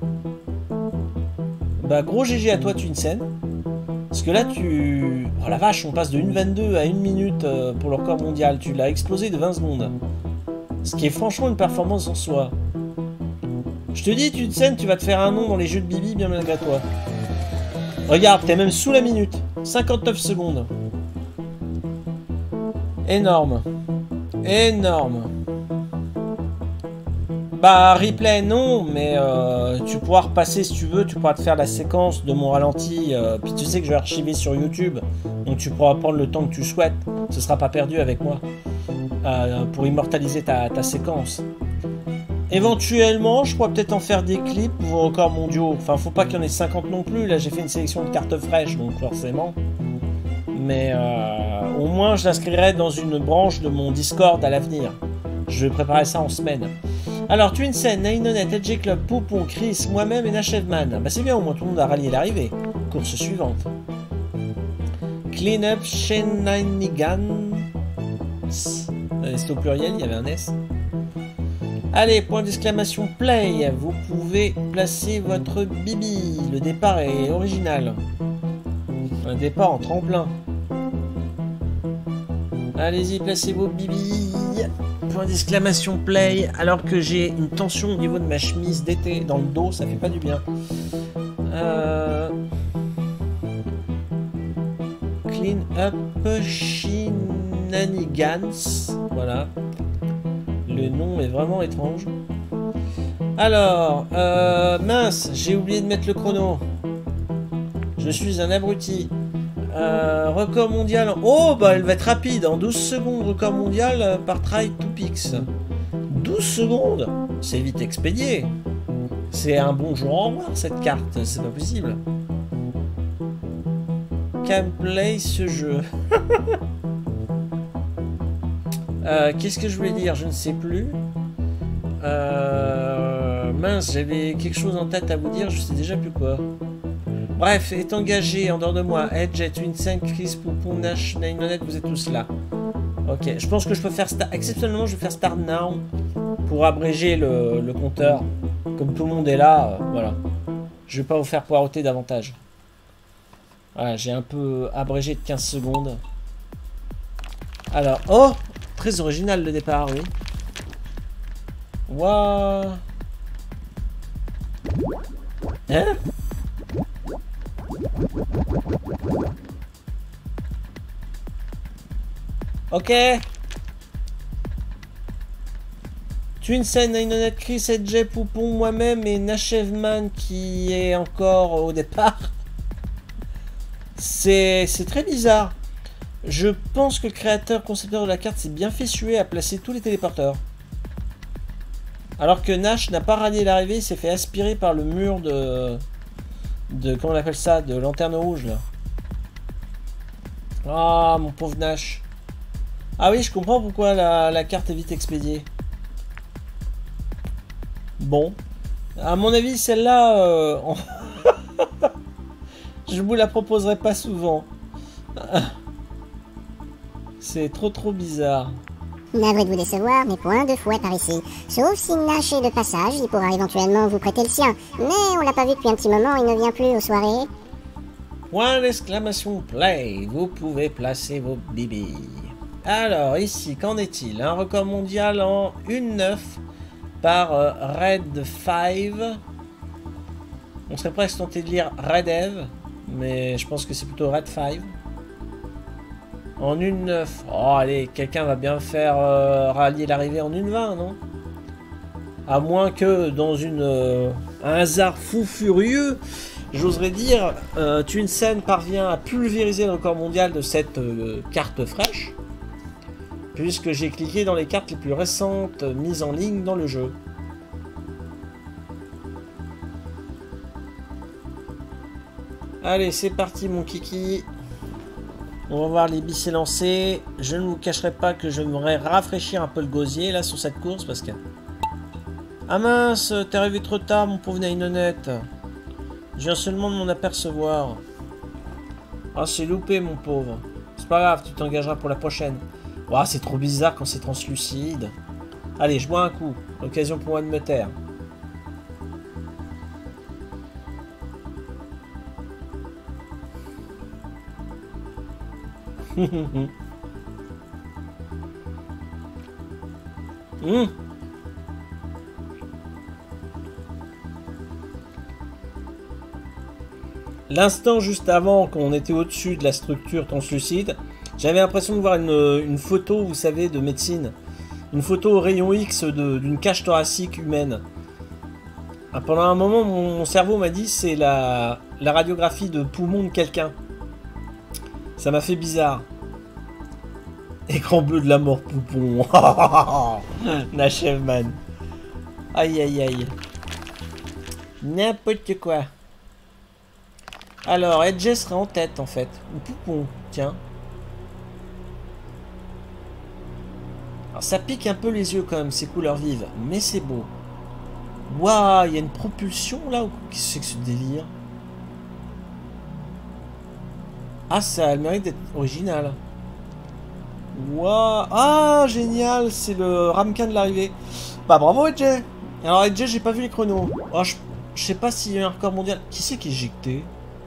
Bah, gros G G à toi, Twinsen. Parce que là, tu... Oh la vache, on passe de une vingt-deux à une minute euh, pour le record mondial. Tu l'as explosé de vingt secondes. Ce qui est franchement une performance en soi. Je te dis, Twinsen, tu vas te faire un nom dans les jeux de Bibi bien malgré toi. Regarde, t'es même sous la minute. cinquante-neuf secondes. Énorme. Énorme. Bah, replay, non, mais euh, tu pourras repasser si tu veux. Tu pourras te faire la séquence de mon ralenti. Euh, puis tu sais que je vais archiver sur YouTube. Donc tu pourras prendre le temps que tu souhaites. Ce sera pas perdu avec moi. Euh, pour immortaliser ta, ta séquence. Éventuellement, je pourrais peut-être en faire des clips pour vos records mondiaux. Enfin, faut pas qu'il y en ait cinquante non plus. Là, j'ai fait une sélection de cartes fraîches, donc forcément. Mais euh, au moins, je l'inscrirai dans une branche de mon Discord à l'avenir. Je vais préparer ça en semaine. Alors, Twinsen, Nainonet, Edge Club, Poupon, Chris, moi-même et Nachevman. Bah, c'est bien, au moins tout le monde a rallié l'arrivée. Course suivante. Clean Up Shenanigans. C'est au pluriel, il y avait un S. Allez, point d'exclamation play. Vous pouvez placer votre bibi. Le départ est original. Un départ en tremplin. Allez-y, placez vos bibilles. Point d'exclamation play. Alors que j'ai une tension au niveau de ma chemise d'été dans le dos, ça fait pas du bien. Euh... Clean Up Shenanigans. Voilà. Le nom est vraiment étrange. Alors, euh, mince, j'ai oublié de mettre le chrono. Je suis un abruti. Euh, record mondial. En... Oh, bah elle va être rapide. En douze secondes, record mondial euh, par try to pix. douze secondes. C'est vite expédié. C'est un bon jour au revoir cette carte. C'est pas possible. Can play ce jeu. euh, Qu'est-ce que je voulais dire? Je ne sais plus. Euh, mince, j'avais quelque chose en tête à vous dire. Je sais déjà plus quoi. Bref, est engagé en dehors de moi. Edge, Twinsen, Chris, Poupon, Nash, Nainonet, vous êtes tous là. Ok, je pense que je peux faire start. Exceptionnellement, je vais faire Start Now pour abréger le, le compteur. Comme tout le monde est là, euh, voilà. Je vais pas vous faire poireauter davantage. Voilà, j'ai un peu abrégé de quinze secondes. Alors, oh, très original le départ, oui. Waouh. Hein? Ok. Twinsen, Ainonet, Chris, Edge, Poupon, moi-même et Nashevman qui est encore au départ. C'est très bizarre. Je pense que le créateur, concepteur de la carte s'est bien fait suer à placer tous les téléporteurs. Alors que Nash n'a pas rallié l'arrivée, il s'est fait aspirer par le mur de... de... comment on appelle ça? De lanterne rouge, là. Ah, mon pauvre Nash. Ah oui, je comprends pourquoi la, la carte est vite expédiée. Bon. À mon avis, celle-là... Euh, on... je vous la proposerai pas souvent. C'est trop trop bizarre. Navré de vous décevoir, mais point de fouet par ici. Sauf si Nash est de passage, il pourra éventuellement vous prêter le sien. Mais on l'a pas vu depuis un petit moment, il ne vient plus aux soirées. Point d'exclamation play, vous pouvez placer vos bibis. Alors ici, qu'en est-il? Un record mondial en une neuf par euh, Red cinq. On serait presque tenté de lire Red Eve, mais je pense que c'est plutôt Red cinq. En une neuf. Oh allez, quelqu'un va bien faire euh, rallier l'arrivée en une vingt, non? À moins que dans une euh, un hasard fou furieux, j'oserais dire, euh, Twinsen parvient à pulvériser le record mondial de cette euh, carte fraîche, puisque j'ai cliqué dans les cartes les plus récentes mises en ligne dans le jeu. Allez, c'est parti mon kiki. On va voir les bis s'élancer. Je ne vous cacherai pas que je voudrais rafraîchir un peu le gosier là sur cette course parce que... Ah mince, t'es arrivé trop tard mon pauvre Nainonette. Je viens seulement de m'en apercevoir. Ah c'est loupé mon pauvre. C'est pas grave, tu t'engageras pour la prochaine. Ouah, c'est trop bizarre quand c'est translucide. Allez, je bois un coup. L'occasion pour moi de me taire. mmh. L'instant juste avant, quand on était au-dessus de la structure translucide, j'avais l'impression de voir une, une photo, vous savez, de médecine. Une photo au rayon X d'une cage thoracique humaine. Ah, pendant un moment, mon, mon cerveau m'a dit c'est la, la radiographie de poumon de quelqu'un. Ça m'a fait bizarre. Écran bleu de la mort, Poupon. Nashevman. Aïe, aïe, aïe. N'importe quoi. Alors, Edge serait en tête, en fait. Ou Poupon, tiens. Alors, ça pique un peu les yeux, quand même, ces couleurs vives. Mais c'est beau. Waouh, il y a une propulsion, là. Qu'est-ce que c'est que ce délire? Ah, ça a le mérite d'être original. Waouh. Ah, génial. C'est le ramequin de l'arrivée. Bah, bravo, Edge. Alors, Edge, j'ai pas vu les chronos. Oh, je, je sais pas s'il y a un record mondial. Qui c'est qui est éjecté?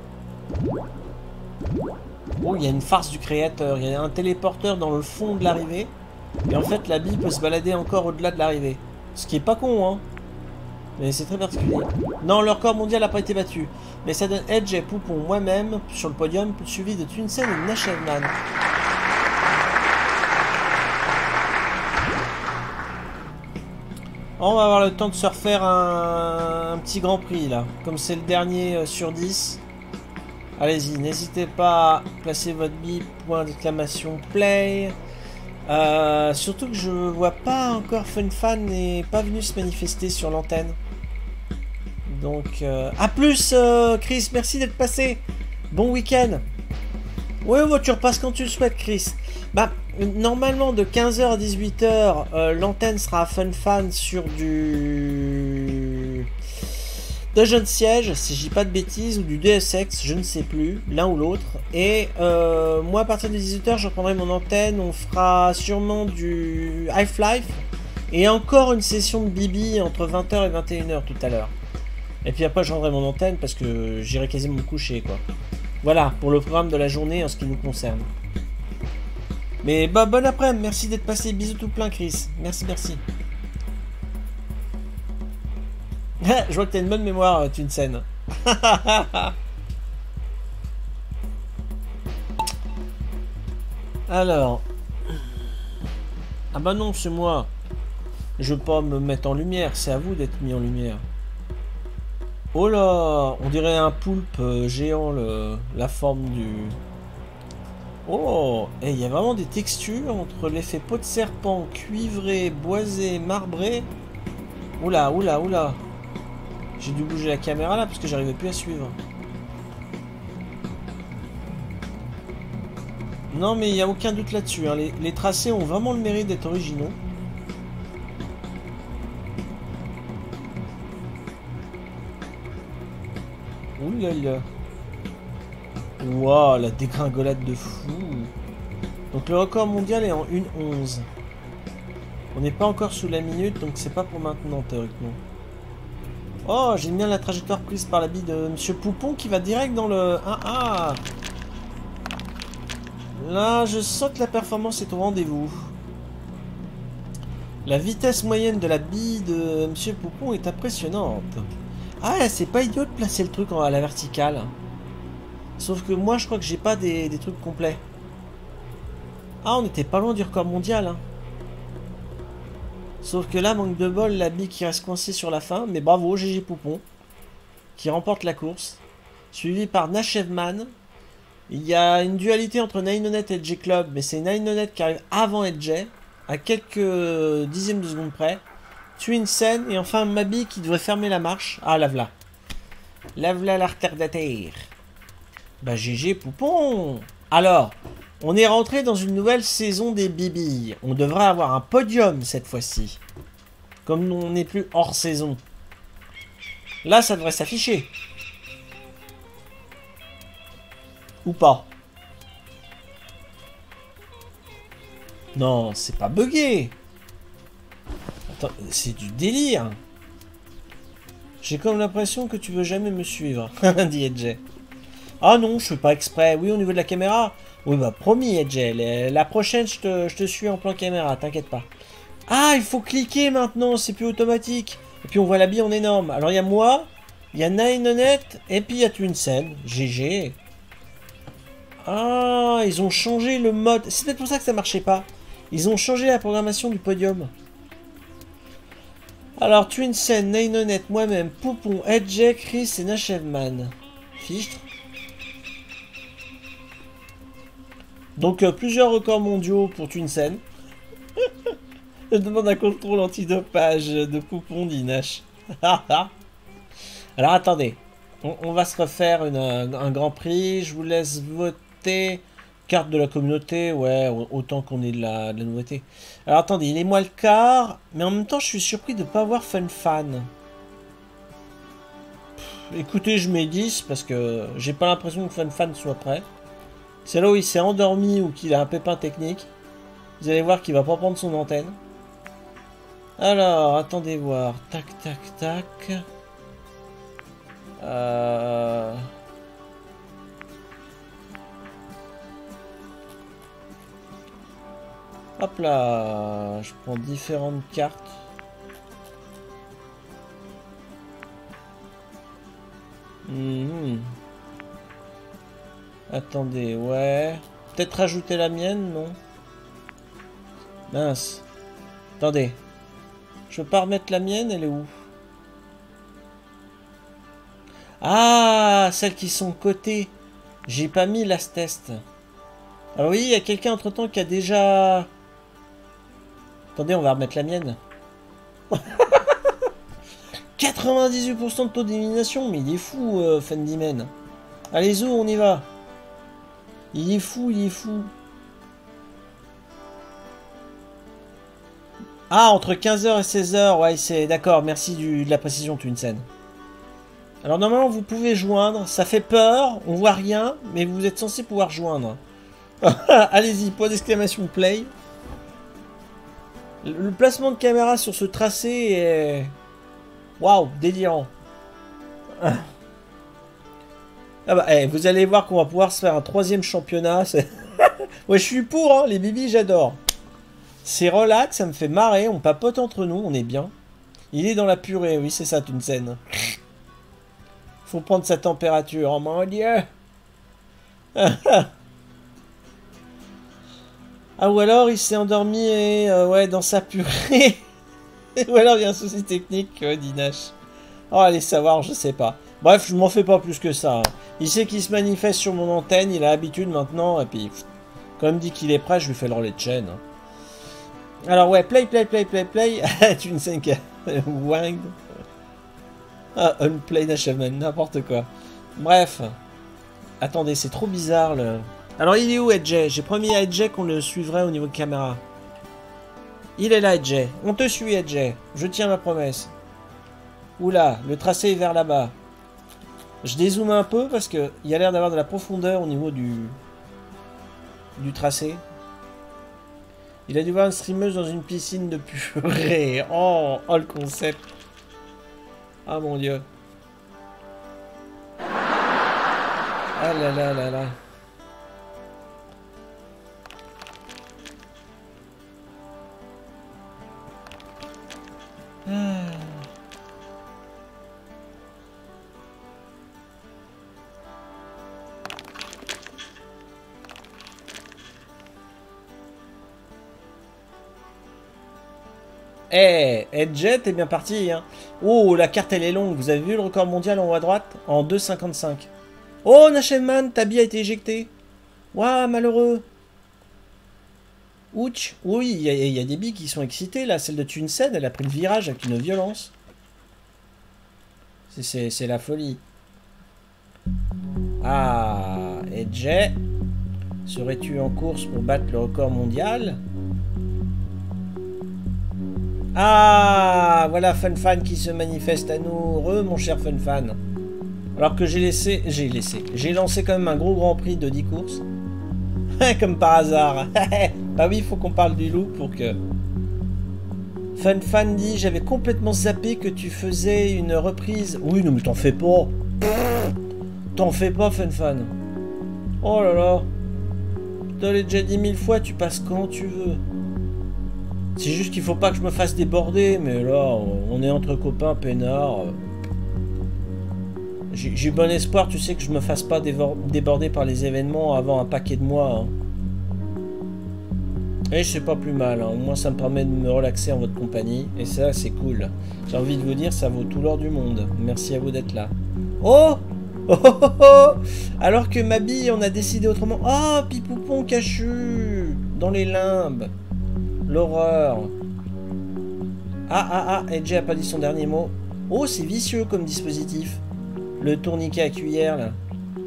Oh, il y a une farce du créateur. Il y a un téléporteur dans le fond de l'arrivée. Et en fait, la bille peut se balader encore au-delà de l'arrivée. Ce qui est pas con, hein. Mais c'est très particulier. Non, le record mondial n'a pas été battu. Mais ça donne Edge et Poupon moi-même sur le podium, suivi de Twinsen et Nashevman. On va avoir le temps de se refaire un, un petit grand prix là. Comme c'est le dernier sur dix. Allez-y, n'hésitez pas à placer votre bip, point d'exclamation play. Euh, surtout que je vois pas encore FunFan n'est pas venu se manifester sur l'antenne. Donc, euh... à plus euh, Chris, merci d'être passé. Bon week-end. Oui, bah, tu repasses quand tu le souhaites, Chris. Bah, normalement, de quinze heures à dix-huit heures, euh, l'antenne sera à FunFan sur du Dungeon Siege, si je dis pas de bêtises, ou du D S X, je ne sais plus, l'un ou l'autre. Et euh, moi, à partir de dix-huit heures, je reprendrai mon antenne. On fera sûrement du Half-Life et encore une session de Bibi entre vingt heures et vingt et une heures tout à l'heure. Et puis après, je rendrai mon antenne parce que j'irai quasiment me coucher, quoi. Voilà, pour le programme de la journée en ce qui nous concerne. Mais bah, bon après-midi, merci d'être passé. Bisous tout plein, Chris. Merci, merci. Je vois que t'as une bonne mémoire, Tunsen. Alors. Ah bah non, c'est moi. Je veux pas me mettre en lumière, c'est à vous d'être mis en lumière. Oh là, on dirait un poulpe euh, géant, le, la forme du... Oh, et il y a vraiment des textures entre l'effet peau de serpent, cuivré, boisé, marbré. Oula, oula, oula. J'ai dû bouger la caméra là parce que j'arrivais plus à suivre. Non mais il n'y a aucun doute là-dessus, hein. les, les tracés ont vraiment le mérite d'être originaux. Ouh là là. Waouh, la dégringolade de fou. Donc le record mondial est en une onze. On n'est pas encore sous la minute, donc c'est pas pour maintenant théoriquement. Oh, j'aime bien la trajectoire prise par la bille de Monsieur Poupon qui va direct dans le un A. Là, je sens que la performance est au rendez-vous. La vitesse moyenne de la bille de Monsieur Poupon est impressionnante. Ah, c'est pas idiot de placer le truc à la verticale. Sauf que moi, je crois que j'ai pas des, des trucs complets. Ah, on n'était pas loin du record mondial. Hein. Sauf que là, manque de bol, la bille qui reste coincée sur la fin. Mais bravo, G G Poupon, qui remporte la course. Suivi par Nashevman. Il y a une dualité entre Nainonet et J Club, mais c'est Nainonet qui arrive avant J, à quelques dixièmes de seconde près. Twinsen et enfin Mabi qui devrait fermer la marche. Ah, la v'là. La v'là la retardataire. Bah G G Poupon. Alors, on est rentré dans une nouvelle saison des bibilles. On devrait avoir un podium cette fois-ci. Comme on n'est plus hors saison. Là, ça devrait s'afficher. Ou pas. Non, c'est pas bugué. Attends, c'est du délire. J'ai comme l'impression que tu veux jamais me suivre, dit Edge. Ah non, je fais pas exprès. Oui, au niveau de la caméra. Oui, bah promis, Edge. La prochaine, je te, je te suis en plan caméra, t'inquiète pas. Ah, il faut cliquer maintenant, c'est plus automatique. Et puis on voit la bille en énorme. Alors il y a moi, il y a Nainonet, et puis il y a Twinsen. G G. Ah, ils ont changé le mode. C'est peut-être pour ça que ça marchait pas. Ils ont changé la programmation du podium. Alors, Twinsen, Nainonet, moi-même, Poupon, Edge, Chris et Nashevman. Fichtre. Donc, euh, plusieurs records mondiaux pour Twinsen. Je demande un contrôle antidopage de Poupon, dit Nash. Alors, attendez. On, on va se refaire une, un grand prix. Je vous laisse voter. Carte de la communauté, ouais, autant qu'on ait de la, de la nouveauté. Alors attendez, il est moi le quart, mais en même temps je suis surpris de ne pas avoir Fun Fan. Pff, écoutez, je mets dix parce que j'ai pas l'impression que Fun Fan soit prêt. C'est là où il s'est endormi ou qu'il a un pépin technique. Vous allez voir qu'il va pas prendre son antenne. Alors, attendez voir. Tac, tac, tac. Euh... Hop là, je prends différentes cartes. Mmh. Attendez, ouais. Peut-être rajouter la mienne, non? Mince. Attendez. Je peux pas remettre la mienne, elle est où? Ah, celles qui sont cotées. J'ai pas mis last test. Ah oui, il y a quelqu'un entre-temps qui a déjà... Attendez, on va remettre la mienne. quatre-vingt-dix-huit pour cent de taux d'élimination, mais il est fou, euh, Fendyman. Allez, Zou, on y va. Il est fou, il est fou. Ah, entre quinze heures et seize heures, ouais, c'est d'accord, merci du, de la précision, Twinsen. Alors, normalement, vous pouvez joindre, ça fait peur, on voit rien, mais vous êtes censé pouvoir joindre. Allez-y, point d'exclamation play. Le placement de caméra sur ce tracé est... Waouh, délirant. Ah bah, eh, vous allez voir qu'on va pouvoir se faire un troisième championnat. Moi, je suis pour, hein, les bibis, j'adore. C'est relax, ça me fait marrer, on papote entre nous, on est bien. Il est dans la purée, oui, c'est ça, une scène. Faut prendre sa température, oh mon dieu. Ah, ou alors il s'est endormi et euh, ouais, dans sa purée. Ou alors il y a un souci technique, euh, dit Nash. Oh, allez savoir, je sais pas. Bref, je m'en fais pas plus que ça. Hein. Il sait qu'il se manifeste sur mon antenne, il a l'habitude maintenant, et puis, comme dit qu'il est prêt, je lui fais le relais de chaîne. Hein. Alors ouais, play, play, play, play, play. Tu ne sais que... Wanged. Ah, unplayed achievement, n'importe quoi. Bref. Attendez, c'est trop bizarre, le... Alors, il est où, Edge? J'ai promis à Edge qu'on le suivrait au niveau de caméra. Il est là, Edge. On te suit, Edge. Je tiens ma promesse. Oula, le tracé est vers là-bas. Je dézoome un peu parce qu'il y a l'air d'avoir de la profondeur au niveau du... du tracé. Il a dû voir une streameuse dans une piscine de purée. Oh, oh le concept. Ah, mon Dieu. Ah là là là là. Ah. Eh, hey, Edge, t'es bien parti, hein. Oh, la carte, elle est longue. Vous avez vu le record mondial en haut à droite? En deux cinquante-cinq. Oh, Nashelman, ta bille a été éjectée. Waouh, malheureux. Ouch. Oui, il y, y a des billes qui sont excitées, là. Celle de Tunsen, elle a pris le virage avec une violence. C'est la folie. Ah, Edge. Serais-tu en course pour battre le record mondial? Ah, voilà FunFan qui se manifeste à nous. Re, mon cher FunFan. Alors que j'ai laissé... J'ai laissé. J'ai lancé quand même un gros Grand Prix de dix courses. Comme par hasard. Bah oui, il faut qu'on parle du loup pour que... FunFan dit, j'avais complètement zappé que tu faisais une reprise. Oui, non mais t'en fais pas. T'en fais pas, FunFan. Oh là là. Je te l'ai déjà dit mille fois, tu passes quand tu veux. C'est juste qu'il faut pas que je me fasse déborder, mais là, on est entre copains, peinards. J'ai bon espoir, tu sais, que je me fasse pas déborder par les événements avant un paquet de mois. Hein. Et c'est pas plus mal, hein. Au moins ça me permet de me relaxer en votre compagnie, et ça, c'est cool. J'ai envie de vous dire, ça vaut tout l'or du monde. Merci à vous d'être là. Oh oh, oh, oh, oh. Alors que ma bille, on a décidé autrement. Oh, Pipoupon cachu dans les limbes. L'horreur. Ah, ah, ah, Edge a pas dit son dernier mot. Oh, c'est vicieux comme dispositif. Le tourniquet à cuillère, là.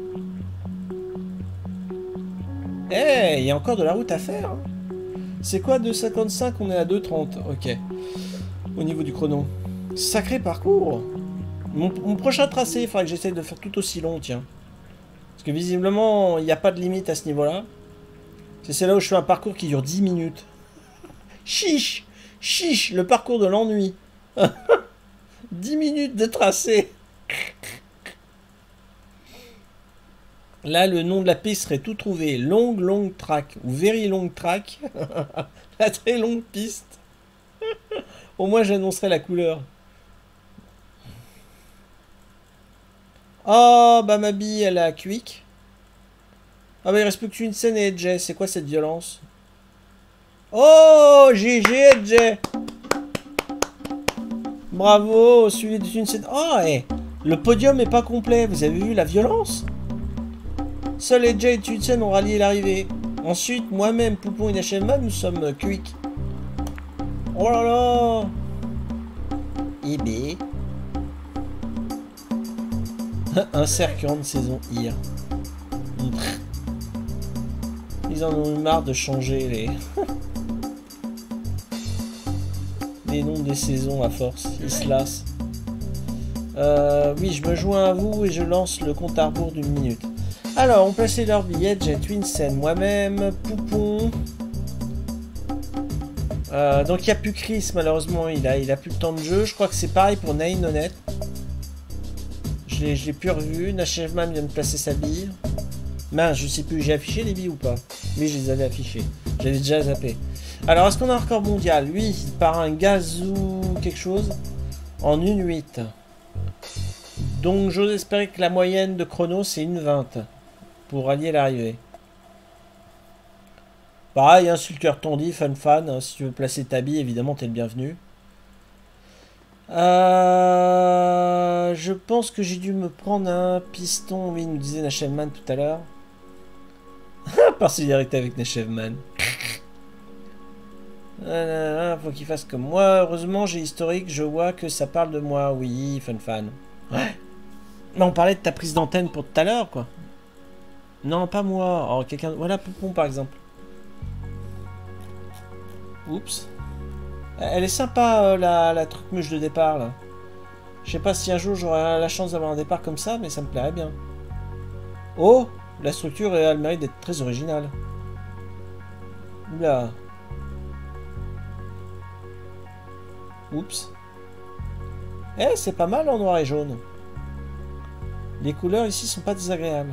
Eh, hey, il y a encore de la route à faire. Hein. C'est quoi, deux cinquante-cinq? On est à deux trente. Ok. Au niveau du chrono. Sacré parcours. Mon, mon prochain tracé, il faudra que j'essaie de faire tout aussi long, tiens. Parce que visiblement, il n'y a pas de limite à ce niveau-là. C'est là où je fais un parcours qui dure dix minutes. Chiche, chiche, le parcours de l'ennui. dix minutes de tracé. Là, le nom de la piste serait tout trouvé. Long, long track. Ou very long track. La très longue piste. Au moins, j'annoncerai la couleur. Oh, bah ma bille, elle a quick. Ah bah il reste plus qu'une scène et Edge. C'est quoi cette violence? Oh, G G Edge. Bravo, celui d'une scène. Oh, hey, le podium est pas complet. Vous avez vu la violence? Seul Edge et Tunsen ont rallié l'arrivée. Ensuite, moi-même, Poupon et Nachelman, nous sommes quick. Oh là là. Eh B. Un cercle de saison I R. Ils en ont eu marre de changer les... les noms des saisons à force. Ils se lassent. Euh, oui, je me joins à vous et je lance le compte à rebours d'une minute. Alors, on plaçait leur billet, j'ai Twinsen, moi-même, Poupon. Euh, donc, il n'y a plus Chris, malheureusement, il a, il a plus le temps de jeu. Je crois que c'est pareil pour Nain Honnête. Je je l'ai je l'ai plus revu. Nashevman vient de placer sa bille. Mince, je sais plus, j'ai affiché les billes ou pas? Oui, je les avais affichées. J'avais déjà zappé. Alors, est-ce qu'on a un record mondial? Lui, par un gazou quelque chose en une huit. Donc, j'ose espérer que la moyenne de chrono, c'est une vingt pour allier l'arrivée. Pareil, hein, Sulker Tondi, Fun Fan, hein, si tu veux placer ta bille, évidemment, t'es le bienvenu. Euh, je pense que j'ai dû me prendre un piston, oui, nous disait Nashevman tout à l'heure. Par solidarité avec Nashevman. Ah, faut qu'il fasse comme moi. Heureusement, j'ai historique, je vois que ça parle de moi. Oui, Fun Fan. Ouais. Mais on parlait de ta prise d'antenne pour tout à l'heure, quoi. Non, pas moi. Oh, quelqu'un. Voilà, Poupon, par exemple. Oups. Elle est sympa, euh, la, la truc-mouche de départ, là. Je sais pas si un jour j'aurai la chance d'avoir un départ comme ça, mais ça me plairait bien. Oh, la structure, elle mérite d'être très originale. Oula. Oups. Eh, c'est pas mal en noir et jaune. Les couleurs ici sont pas désagréables.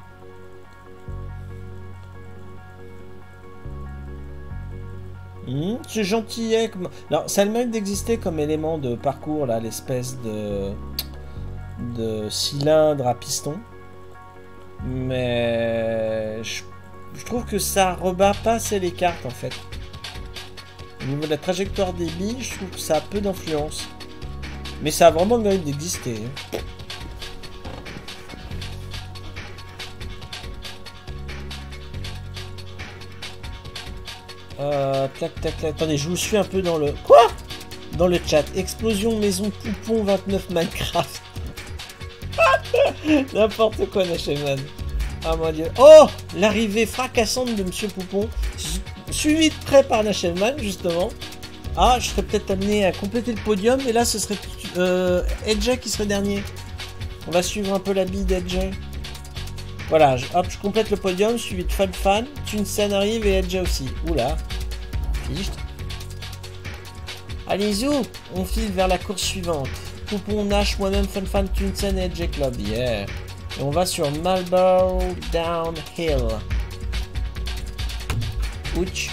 Mmh, c'est gentillet. Comme... Alors, ça a le mérite d'exister comme élément de parcours, là, l'espèce de... de cylindre à piston. Mais... Je, je trouve que ça rebat pas assez les cartes, en fait. Au niveau de la trajectoire des billes, je trouve que ça a peu d'influence. Mais ça a vraiment le mérite d'exister. Hein. Euh, tac, tac, tac. Attendez, je vous suis un peu dans le... Quoi? Dans le chat. Explosion maison Poupon vingt-neuf Minecraft. N'importe quoi, Nashevman. Ah mon dieu. Oh, l'arrivée fracassante de Monsieur Poupon. Suivi de près par Nashevman, justement. Ah, je serais peut-être amené à compléter le podium. Et là, ce serait euh, Edge qui serait dernier. On va suivre un peu la bille d'Edge. Voilà, je, hop, je complète le podium, suivi de Fun Fan, Tunsen arrive et Edge aussi. Oula. Ficht. Allez, zou, on file vers la course suivante. Poupon, Nash, moi-même, Fun Fan, Tunsen et Edge Club. Yeah. Et on va sur Marlborough Downhill. Ouch.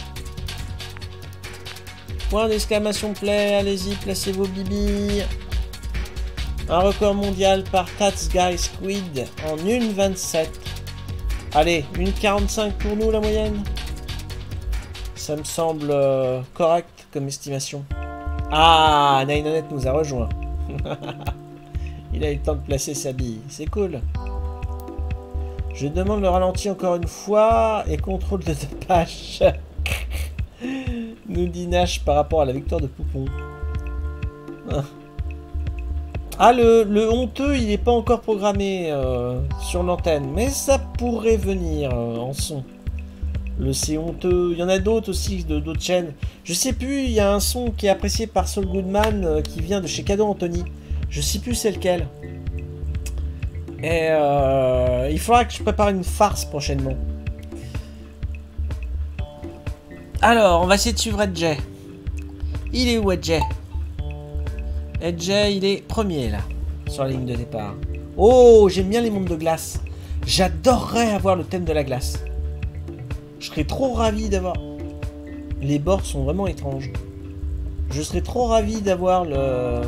Point d'exclamation play, allez-y, placez vos bibis. Un record mondial par Tats Guy Squid en une vingt-sept. Allez, une quarante-cinq pour nous la moyenne. Ça me semble euh, correct comme estimation. Ah, Nainonet nous a rejoint. Il a eu le temps de placer sa bille. C'est cool. Je demande le ralenti encore une fois et contrôle de dopage. Nous dit Nash par rapport à la victoire de Poupon. Ah, le, le honteux, il n'est pas encore programmé euh, sur l'antenne, mais ça pourrait venir euh, en son. Le c'est honteux, il y en a d'autres aussi, de d'autres chaînes. Je sais plus, il y a un son qui est apprécié par Saul Goodman euh, qui vient de chez Cadeau Anthony. Je sais plus c'est lequel. Et euh, il faudra que je prépare une farce prochainement. Alors, on va essayer de suivre Edge. Il est où Edge? Edge, il est premier là, sur la ligne de départ. Oh, j'aime bien les mondes de glace. J'adorerais avoir le thème de la glace. Je serais trop ravi d'avoir... Les bords sont vraiment étranges. Je serais trop ravi d'avoir le...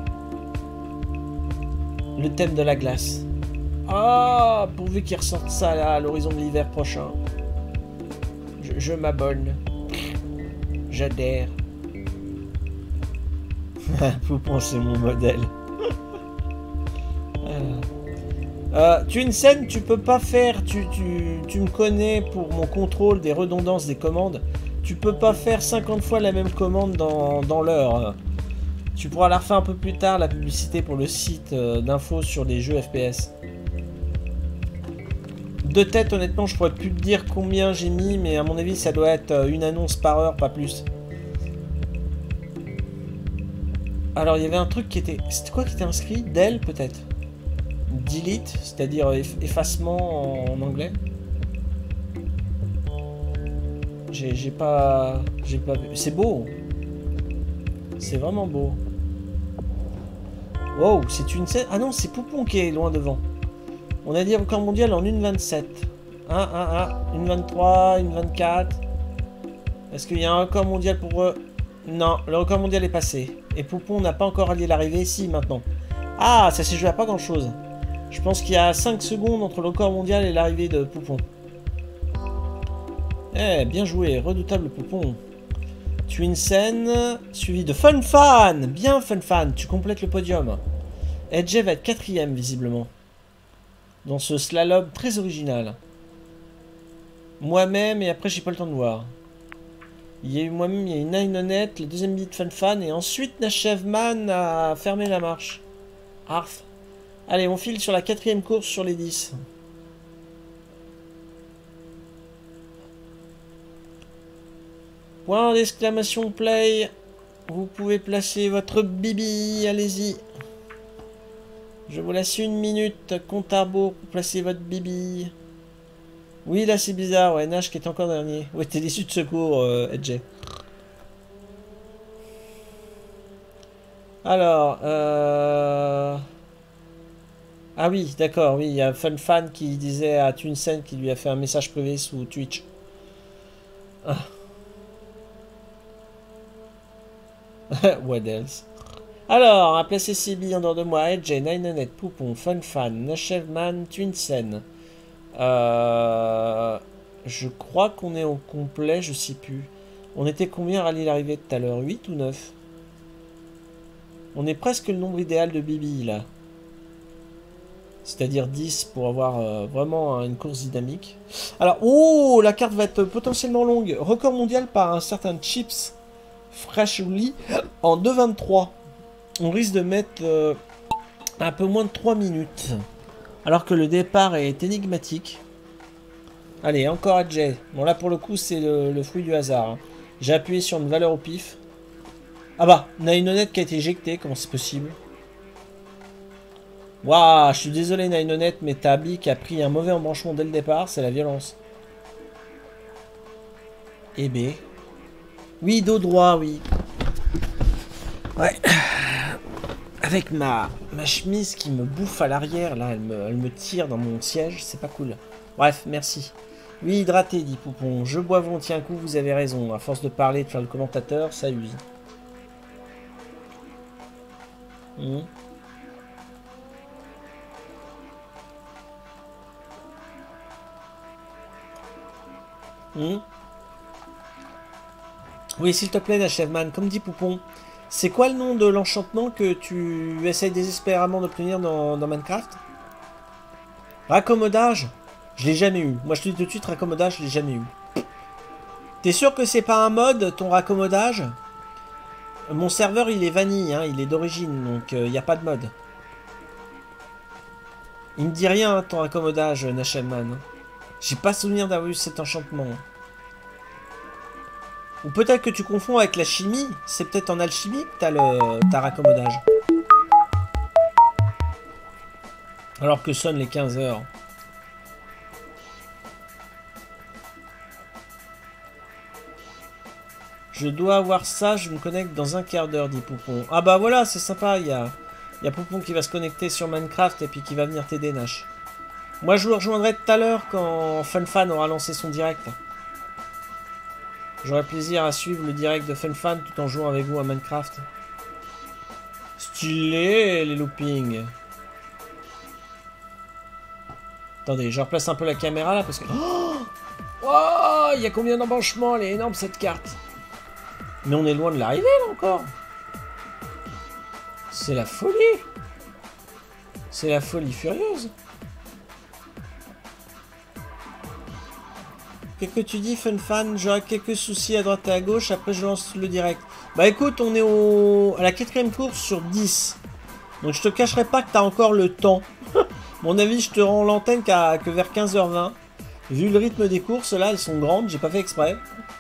Le thème de la glace. Ah, pourvu qu'ils ressortent ça là, à l'horizon de l'hiver prochain. Je, je m'abonne. J'adhère. Poupon, c'est mon modèle. euh, tu es une scène, tu peux pas faire. Tu, tu, tu me connais pour mon contrôle des redondances des commandes. Tu peux pas faire cinquante fois la même commande dans, dans l'heure. Tu pourras la refaire un peu plus tard, la publicité pour le site euh, d'infos sur les jeux F P S. De tête, honnêtement, je pourrais plus te dire combien j'ai mis, mais à mon avis, ça doit être une annonce par heure, pas plus. Alors, il y avait un truc qui était... C'était quoi qui était inscrit? Del, peut-être? Delete, c'est-à-dire effacement en anglais. J'ai pas... J'ai pas vu... C'est beau. C'est vraiment beau. Wow, c'est une scène... Ah non, c'est Poupon qui est loin devant. On a dit record mondial en une vingt-sept. un, un, un, une vingt-trois, une vingt-quatre. Est-ce qu'il y a un record mondial pour eux? Non, le record mondial est passé. Et Poupon n'a pas encore allié l'arrivée. Si, maintenant. Ah, ça s'est joué à pas grand-chose. Je pense qu'il y a cinq secondes entre le record mondial et l'arrivée de Poupon. Eh, bien joué, redoutable Poupon. Twinsen, suivi de Funfan. Bien Funfan, tu complètes le podium. Edge va être quatrième visiblement. Dans ce slalom très original. Moi-même, et après j'ai pas le temps de voir. Il y a eu moi-même, il y a eu Nine Honnête, le deuxième billet de Funfan, et ensuite Nashevman a fermé la marche. Arf. Allez, on file sur la quatrième course sur les dix. Point d'exclamation play. Vous pouvez placer votre bibi, allez-y. Je vous laisse une minute, compte à rebours pour placer votre bibi. Oui, là c'est bizarre, ouais, Nash qui est encore dernier. Ouais, t'es l'issue de secours, euh, Edge. Alors, euh... ah oui, d'accord, oui, il y a Funfan qui disait à Twinsen qui lui a fait un message privé sous Twitch. Ah. What else? Alors, on a placé ses billes en dehors de moi. Edge, Nine Honnête, Poupon, Funfan, Nashevman, Twinsen. Euh, je crois qu'on est au complet, je sais plus. On était combien à rallier l'arrivée tout à l'heure? huit ou neuf? On est presque le nombre idéal de Bibi là. C'est-à-dire dix pour avoir euh, vraiment une course dynamique. Alors, oh, la carte va être potentiellement longue. Record mondial par un certain Chips Freshly en deux vingt-trois. On risque de mettre euh, un peu moins de trois minutes. Alors que le départ est énigmatique. Allez, encore Edge. Bon, là, pour le coup, c'est le, le fruit du hasard. Hein. J'ai appuyé sur une valeur au pif. Ah bah, on a une honnête qui a été éjectée. Comment c'est possible? Waouh, je suis désolé, Nine Honnête, mais ta bille qui a pris un mauvais embranchement dès le départ. C'est la violence. Eh B. Oui, dos droit, oui. Ouais. Avec ma, ma chemise qui me bouffe à l'arrière, là, elle me, elle me tire dans mon siège, c'est pas cool. Bref, merci. Oui, hydraté, dit Poupon. Je bois volontiers un coup, vous avez raison. À force de parler, de faire le commentateur, ça use. Mmh. Mmh. Oui, s'il te plaît, Nashevman, comme dit Poupon. C'est quoi le nom de l'enchantement que tu essayes désespérément d'obtenir dans, dans Minecraft? Raccommodage? Je l'ai jamais eu. Moi, je te dis tout de suite, raccommodage, je l'ai jamais eu. T'es sûr que c'est pas un mode, ton raccommodage? Mon serveur, il est vanille, hein, il est d'origine, donc il euh, n'y a pas de mode. Il me dit rien, hein, ton raccommodage, Nashevman. J'ai pas souvenir d'avoir eu cet enchantement. Ou peut-être que tu confonds avec la chimie. C'est peut-être en alchimie que t'as le t'as raccommodage. Alors que sonnent les quinze heures. Je dois avoir ça, je me connecte dans un quart d'heure, dit Poupon. Ah bah voilà, c'est sympa, il y a, il y a Poupon qui va se connecter sur Minecraft et puis qui va venir t'aider, Nash. Moi je vous rejoindrai tout à l'heure quand Funfan aura lancé son direct. J'aurai plaisir à suivre le direct de Funfan tout en jouant avec vous à Minecraft. Stylé les loopings. Attendez, je replace un peu la caméra là parce que... Oh, oh, il y a combien d'embranchements? Elle est énorme cette carte. Mais on est loin de l'arrivée là encore. C'est la folie. C'est la folie furieuse. Qu'est-ce que tu dis, Funfan? J'aurai quelques soucis à droite et à gauche, après je lance le direct. Bah écoute, on est au... à la quatrième course sur dix. Donc je te cacherai pas que t'as encore le temps. Mon avis, je te rends l'antenne qu'à que vers quinze heures vingt. Vu le rythme des courses, là, elles sont grandes, j'ai pas fait exprès.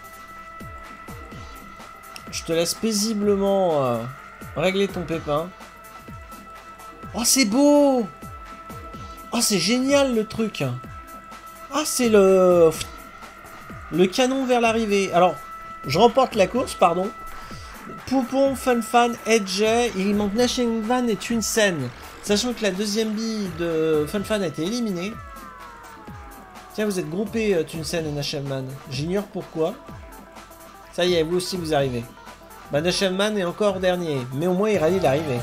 Je te laisse paisiblement euh, régler ton pépin. Oh, c'est beau! Oh, c'est génial le truc! Ah, c'est le... Le canon vers l'arrivée. Alors, je remporte la course, pardon. Poupon, Funfan, Edge, il manque Nashenvan et Twinsen. Sachant que la deuxième bille de Funfan a été éliminée. Tiens, vous êtes groupés, euh, Twinsen et Nashenvan. J'ignore pourquoi. Ça y est, vous aussi vous arrivez. Bah, Nashenvan est encore dernier, mais au moins il rallie l'arrivée.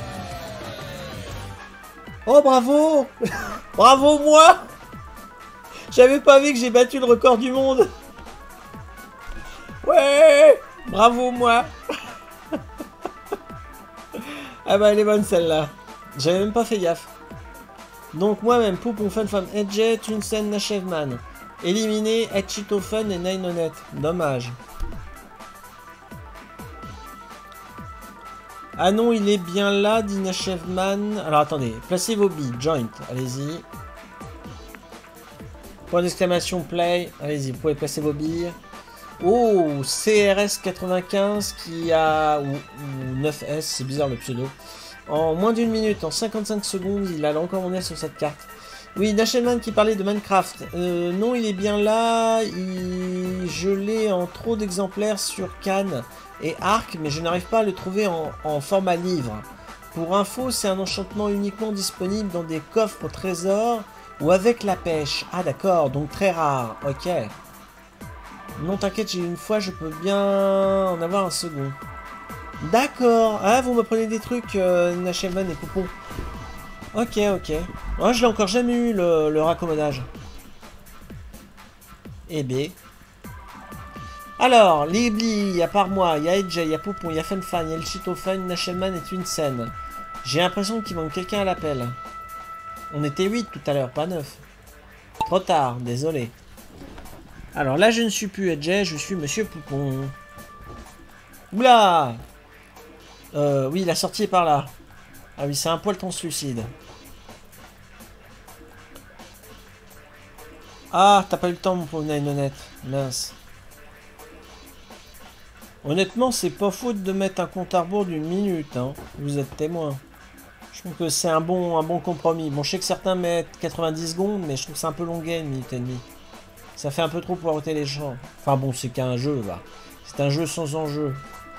Oh, bravo. Bravo, moi. J'avais pas vu que j'ai battu le record du monde. Ouais. Bravo, moi. Ah bah, elle est bonne celle-là. J'avais même pas fait gaffe. Donc moi-même, Poupon, Funfan, Edge, Twinsen, Nashenvan. Éliminé, Etchitofun et Nainonet. Dommage. Ah non, il est bien là, dit Nashenvan. Alors attendez, placez vos billes. Joint, allez-y. Point d'exclamation, play. Allez-y, vous pouvez placer vos billes. Oh, C R S quatre-vingt-quinze qui a... Ou, ou neuf S, c'est bizarre le pseudo. En moins d'une minute, en cinquante-cinq secondes, il a encore mon sur cette carte. Oui, Nashenvan qui parlait de Minecraft. Euh, non, il est bien là. Il... Je l'ai en trop d'exemplaires sur Cannes et Arc, mais je n'arrive pas à le trouver en, en format livre. Pour info, c'est un enchantement uniquement disponible dans des coffres au trésor ou avec la pêche. Ah d'accord, donc très rare. Ok. Non, t'inquiète, j'ai une fois, je peux bien en avoir un second. D'accord. Ah, vous me prenez des trucs, euh, Nashenvan et Poupon. Ok, ok. Oh, je l'ai encore jamais eu, le, le raccommodage. Eh bien. Alors, les Bli, à part moi, il y a Edge, il y a Poupon, il y a Funfan, il y a Elchitofun, Nashenvan et Twinsen. J'ai l'impression qu'il manque quelqu'un à l'appel. On était huit tout à l'heure, pas neuf. Trop tard, désolé. Alors là, je ne suis plus Edge, je suis Monsieur Poupon. Oula! Euh, oui, la sortie est par là. Ah oui, c'est un poil translucide. Ah, t'as pas eu le temps, mon pauvre Nainonet. Mince. Honnêtement, c'est pas faute de mettre un compte à rebours d'une minute, hein. Vous êtes témoin. Je trouve que c'est un bon, un bon compromis. Bon, je sais que certains mettent quatre-vingt-dix secondes, mais je trouve que c'est un peu longuet, une minute et demie. Ça fait un peu trop pour arrêter les champs. Enfin bon, c'est qu'un jeu, là. C'est un jeu sans enjeu.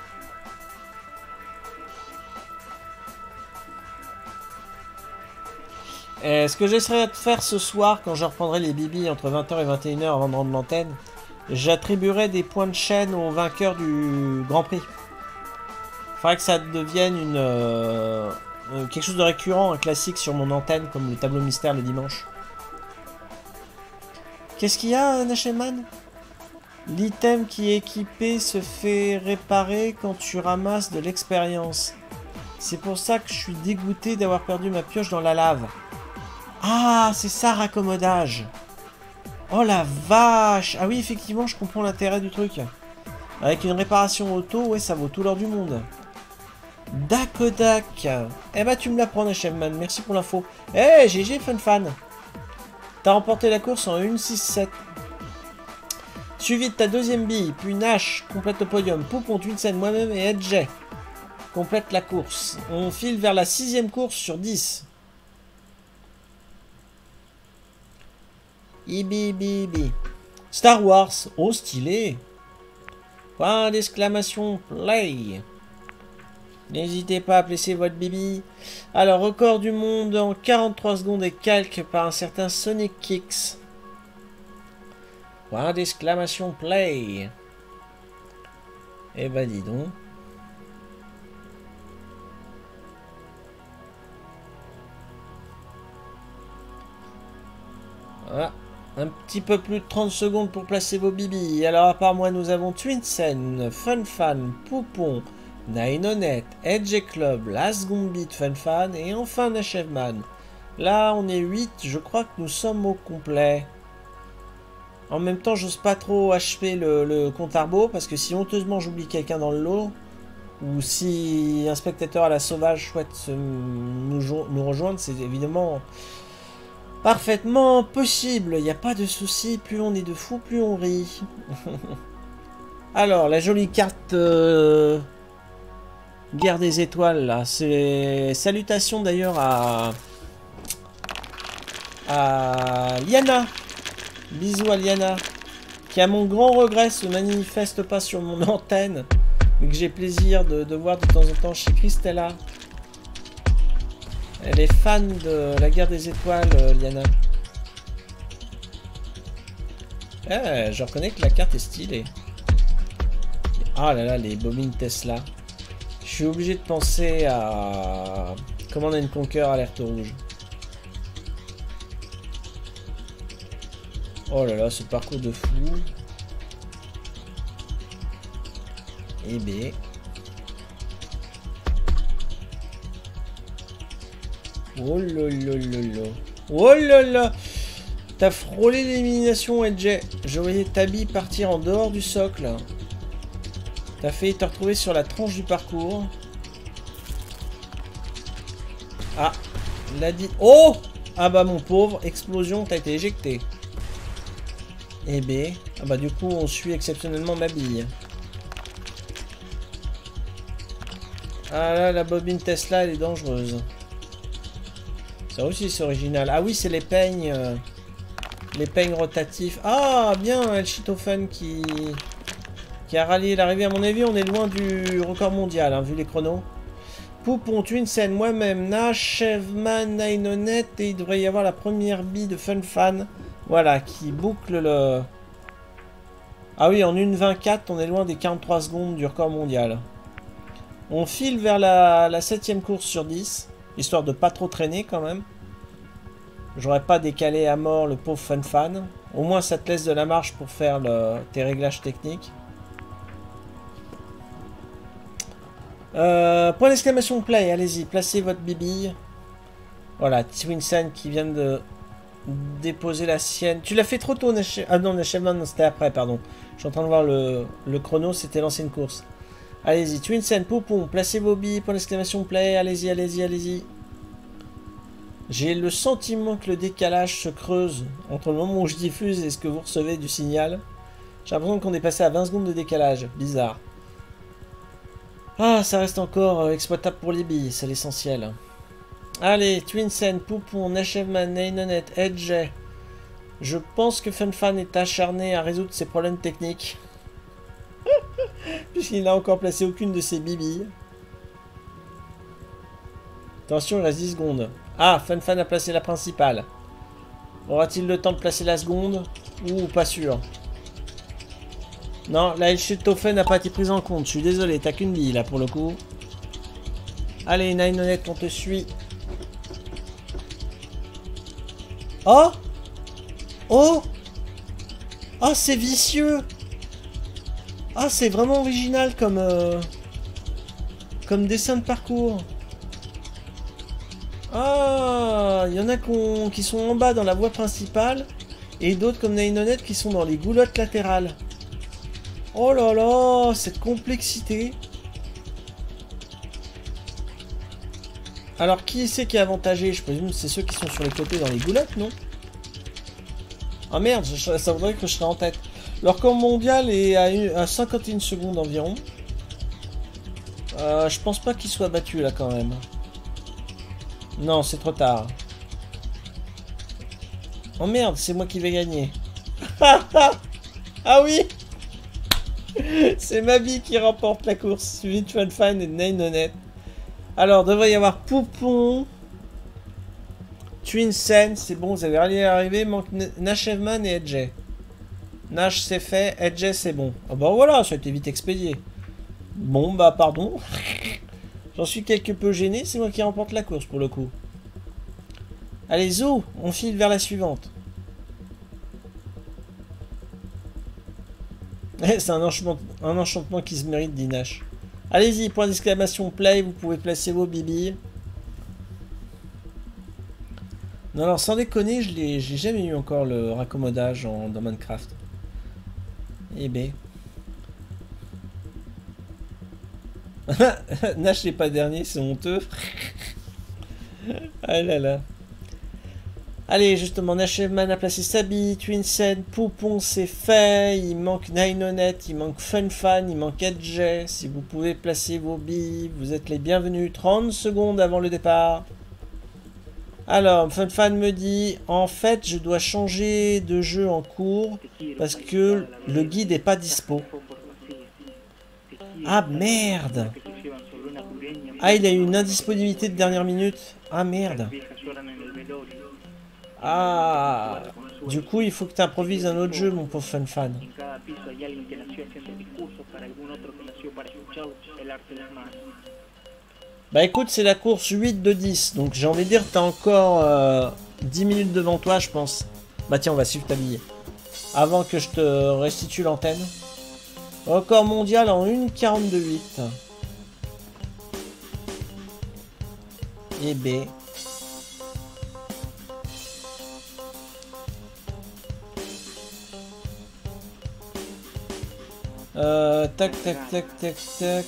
Et ce que j'essaierai de faire ce soir, quand je reprendrai les bibis entre vingt heures et vingt et une heures avant de rendre l'antenne, j'attribuerai des points de chaîne aux vainqueurs du Grand Prix. Il faudrait que ça devienne une, euh, quelque chose de récurrent, un classique sur mon antenne, comme le tableau mystère le dimanche. Qu'est-ce qu'il y a, Nashenvan? L'item qui est équipé se fait réparer quand tu ramasses de l'expérience. C'est pour ça que je suis dégoûté d'avoir perdu ma pioche dans la lave. Ah, c'est ça, raccommodage. Oh la vache. Ah oui, effectivement, je comprends l'intérêt du truc. Avec une réparation auto, ouais, ça vaut tout l'or du monde. Dakodak. Eh bah, tu me l'apprends, Nashenvan. Merci pour l'info. Eh, hey, G G, Funfan. T'as remporté la course en un six sept. Suivi de ta deuxième bille, puis Nash complète le podium. Poupon, Twinsen, moi-même et Edge complète la course. On file vers la sixième course sur dix. Ibi, ibi, ibi. Star Wars, oh stylé. Point d'exclamation, play. N'hésitez pas à placer votre bibi. Alors, record du monde en quarante-trois secondes et quelques par un certain Sonic Kicks. Point d'exclamation, play. Eh ben, dis donc. Voilà. Un petit peu plus de trente secondes pour placer vos bibis. Alors, à part moi, nous avons Twinsen, Funfan, Poupon, Nainonet, Edge Club, Last Gambit, Funfan et enfin Nashenvan. Là, on est huit. Je crois que nous sommes au complet. En même temps, j'ose pas trop achever le, le compte à rebours parce que si honteusement j'oublie quelqu'un dans le lot ou si un spectateur à la sauvage souhaite se, nous, nous rejoindre, c'est évidemment parfaitement possible. Il n'y a pas de souci. Plus on est de fous, plus on rit. Alors, la jolie carte euh, Guerre des étoiles, là. C'est salutations d'ailleurs à, à Liana. Bisous à Liana, qui à mon grand regret se manifeste pas sur mon antenne. mais que j'ai plaisir de, de voir de temps en temps chez Christella. Elle est fan de la guerre des étoiles, euh, Liana. Eh, je reconnais que la carte est stylée. Ah là là, les bobines Tesla. Je suis obligé de penser à Command and Conquer Alerte Rouge. Oh là là, ce parcours de fou. Eh ben. Oh là là là là. Oh là là. T'as frôlé l'élimination, Edge. Je voyais Tabi partir en dehors du socle. T'as failli te retrouver sur la tranche du parcours. Ah, l'a dit. Oh! Ah bah mon pauvre, explosion, t'as été éjecté. Eh ben, ah bah du coup on suit exceptionnellement ma bille. Ah là, la bobine Tesla, elle est dangereuse. Ça aussi c'est original. Ah oui, c'est les peignes. Euh, les peignes rotatifs. Ah bien, El Chitofen qui... qui a rallié l'arrivée. À mon avis, on est loin du record mondial, hein, vu les chronos. Poupon, Twinsen, moi-même, Nash, Chevman, Nainonet, et il devrait y avoir la première bille de FunFan. Voilà, qui boucle le... Ah oui, en une vingt-quatre, on est loin des quarante-trois secondes du record mondial. On file vers la, la septième course sur dix, histoire de pas trop traîner quand même. J'aurais pas décalé à mort le pauvre FunFan. Au moins, ça te laisse de la marge pour faire le, tes réglages techniques. Euh, point d'exclamation play, allez-y, placez votre bibille. Voilà, Twinsen qui vient de déposer la sienne. Tu l'as fait trop tôt, Nash... Ah non, Nashevman, c'était après, pardon. Je suis en train de voir le, le chrono, c'était l'ancienne course. Allez-y, Twinsen, Poupon, placez vos billes, point d'exclamation play, allez-y, allez-y, allez-y. J'ai le sentiment que le décalage se creuse entre le moment où je diffuse et ce que vous recevez du signal. J'ai l'impression qu'on est passé à vingt secondes de décalage, bizarre. Ah, ça reste encore exploitable pour les billes, c'est l'essentiel. Allez, Twinsen, Poupon, Nashevman, Nainonet, Edge. Je pense que FunFan est acharné à résoudre ses problèmes techniques. Puisqu'il n'a encore placé aucune de ses bibilles. Attention, il reste dix secondes. Ah, FunFan a placé la principale. Aura-t-il le temps de placer la seconde? Ou pas sûr? Non, la Elchetofen n'a pas été prise en compte. Je suis désolé, t'as qu'une bille là pour le coup. Allez, Nainonet, on te suit. Oh! Oh! Ah, oh, c'est vicieux! Ah, c'est vraiment original comme... Euh, comme dessin de parcours. Ah, il y en a qui, qui sont en bas dans la voie principale. Et d'autres comme Nainonet qui sont dans les goulottes latérales. Oh là là, cette complexité. Alors, qui c'est qui est avantagé? Je présume que c'est ceux qui sont sur les côtés dans les goulottes, non? Ah merde, je, ça voudrait que je serais en tête. Le record mondial est à, une, à cinquante et une secondes environ. Euh, je pense pas qu'il soit battu là quand même. Non, c'est trop tard. Oh merde, c'est moi qui vais gagner. Ah oui. C'est Mabi qui remporte la course, suivi de FunFan et de Nainonet. Alors, devrait y avoir Poupon, Twinsen, c'est bon, vous avez rien arrivé, manque Nashevman et Edge. Nash c'est fait, Edge c'est bon. Ah bah voilà, ça a été vite expédié. Bon bah pardon. J'en suis quelque peu gêné, c'est moi qui remporte la course pour le coup. Allez Zo, on file vers la suivante. C'est un enchantement, un enchantement qui se mérite, dit Nash. Allez-y, point d'exclamation play, vous pouvez placer vos bibilles. Non, alors sans déconner, je n'ai jamais eu encore le raccommodage en, dans Minecraft. Eh ben. Nash n'est pas dernier, c'est honteux. Ah là là. Allez, justement, Nashevman a placé sa bille, Twinsen, Poupon, c'est fait. Il manque Nainonet, il manque FunFan, il manque Edge. Si vous pouvez placer vos billes, vous êtes les bienvenus. trente secondes avant le départ. Alors, FunFan me dit, en fait, je dois changer de jeu en cours parce que le guide n'est pas dispo. Ah merde. Ah, il a eu une indisponibilité de dernière minute. Ah merde. Ah. Du coup, il faut que tu improvises un autre jeu, mon pauvre Fun Fan. Bah écoute, c'est la course huit de dix. Donc j'ai envie de dire, t'as encore euh, dix minutes devant toi, je pense. Bah tiens, on va suivre ta bille. Avant que je te restitue l'antenne. Record mondial en une quarante-deux huit. Et B. Euh, tac, tac, tac, tac, tac.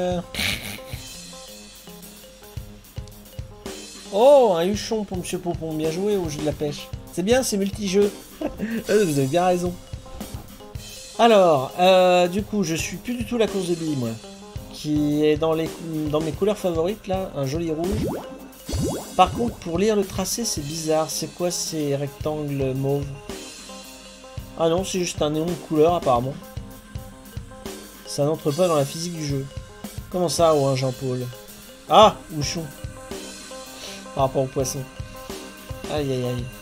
Oh, un huchon pour Monsieur Popon. Bien joué au jeu de la pêche. C'est bien, c'est multi-jeu. Vous avez bien raison. Alors, euh, du coup, je suis plus du tout la course de billes, moi. Qui est dans, les, dans mes couleurs favorites, là. Un joli rouge. Par contre, pour lire le tracé, c'est bizarre. C'est quoi ces rectangles mauves? Ah non, c'est juste un néon de couleur, apparemment. Ça n'entre pas dans la physique du jeu. Comment ça, ou un Jean-Paul? Ah, bouchon. Par rapport au poisson. Aïe, aïe, aïe.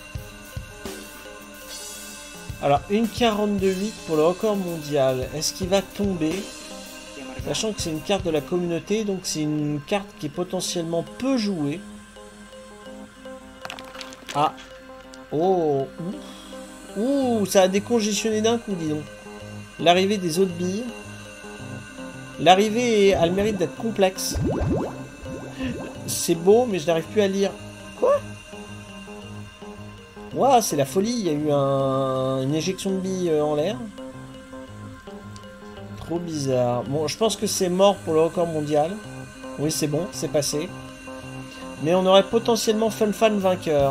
Alors, une quarante-deux huit pour le record mondial. Est-ce qu'il va tomber? Sachant que c'est une carte de la communauté, donc c'est une carte qui est potentiellement peu jouée. Ah. Oh. Ouh. Ouh, ça a décongestionné d'un coup, dis donc. L'arrivée des autres billes. L'arrivée a le mérite d'être complexe. C'est beau, mais je n'arrive plus à lire. Quoi? Waouh, c'est la folie, il y a eu un... une éjection de billes en l'air. Trop bizarre. Bon, je pense que c'est mort pour le record mondial. Oui, c'est bon, c'est passé. Mais on aurait potentiellement Fun Fan vainqueur.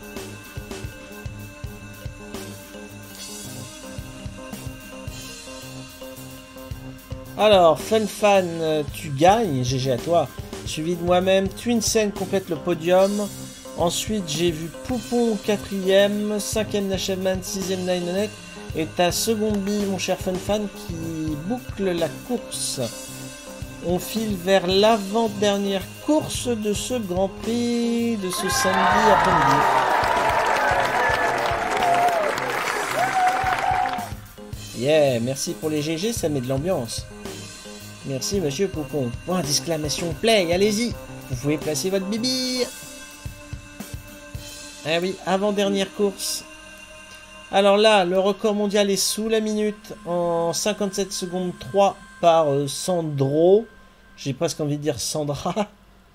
Alors, Fun Fan, tu gagnes, G G à toi. Suivi de moi-même, Twinsen complète le podium. Ensuite, j'ai vu Poupon quatrième, cinquième Nashaman, sixième Ninenet. Et ta seconde bille, mon cher Fun Fan, qui boucle la course. On file vers l'avant-dernière course de ce Grand Prix de ce samedi après-midi. Yeah, merci pour les G G, ça met de l'ambiance. Merci, monsieur Poupon. Point d'exclamation play, allez-y. Vous pouvez placer votre bibi. Ah oui, avant-dernière course. Alors là, le record mondial est sous la minute en cinquante-sept secondes trois par euh, Sandro. J'ai presque envie de dire Sandra.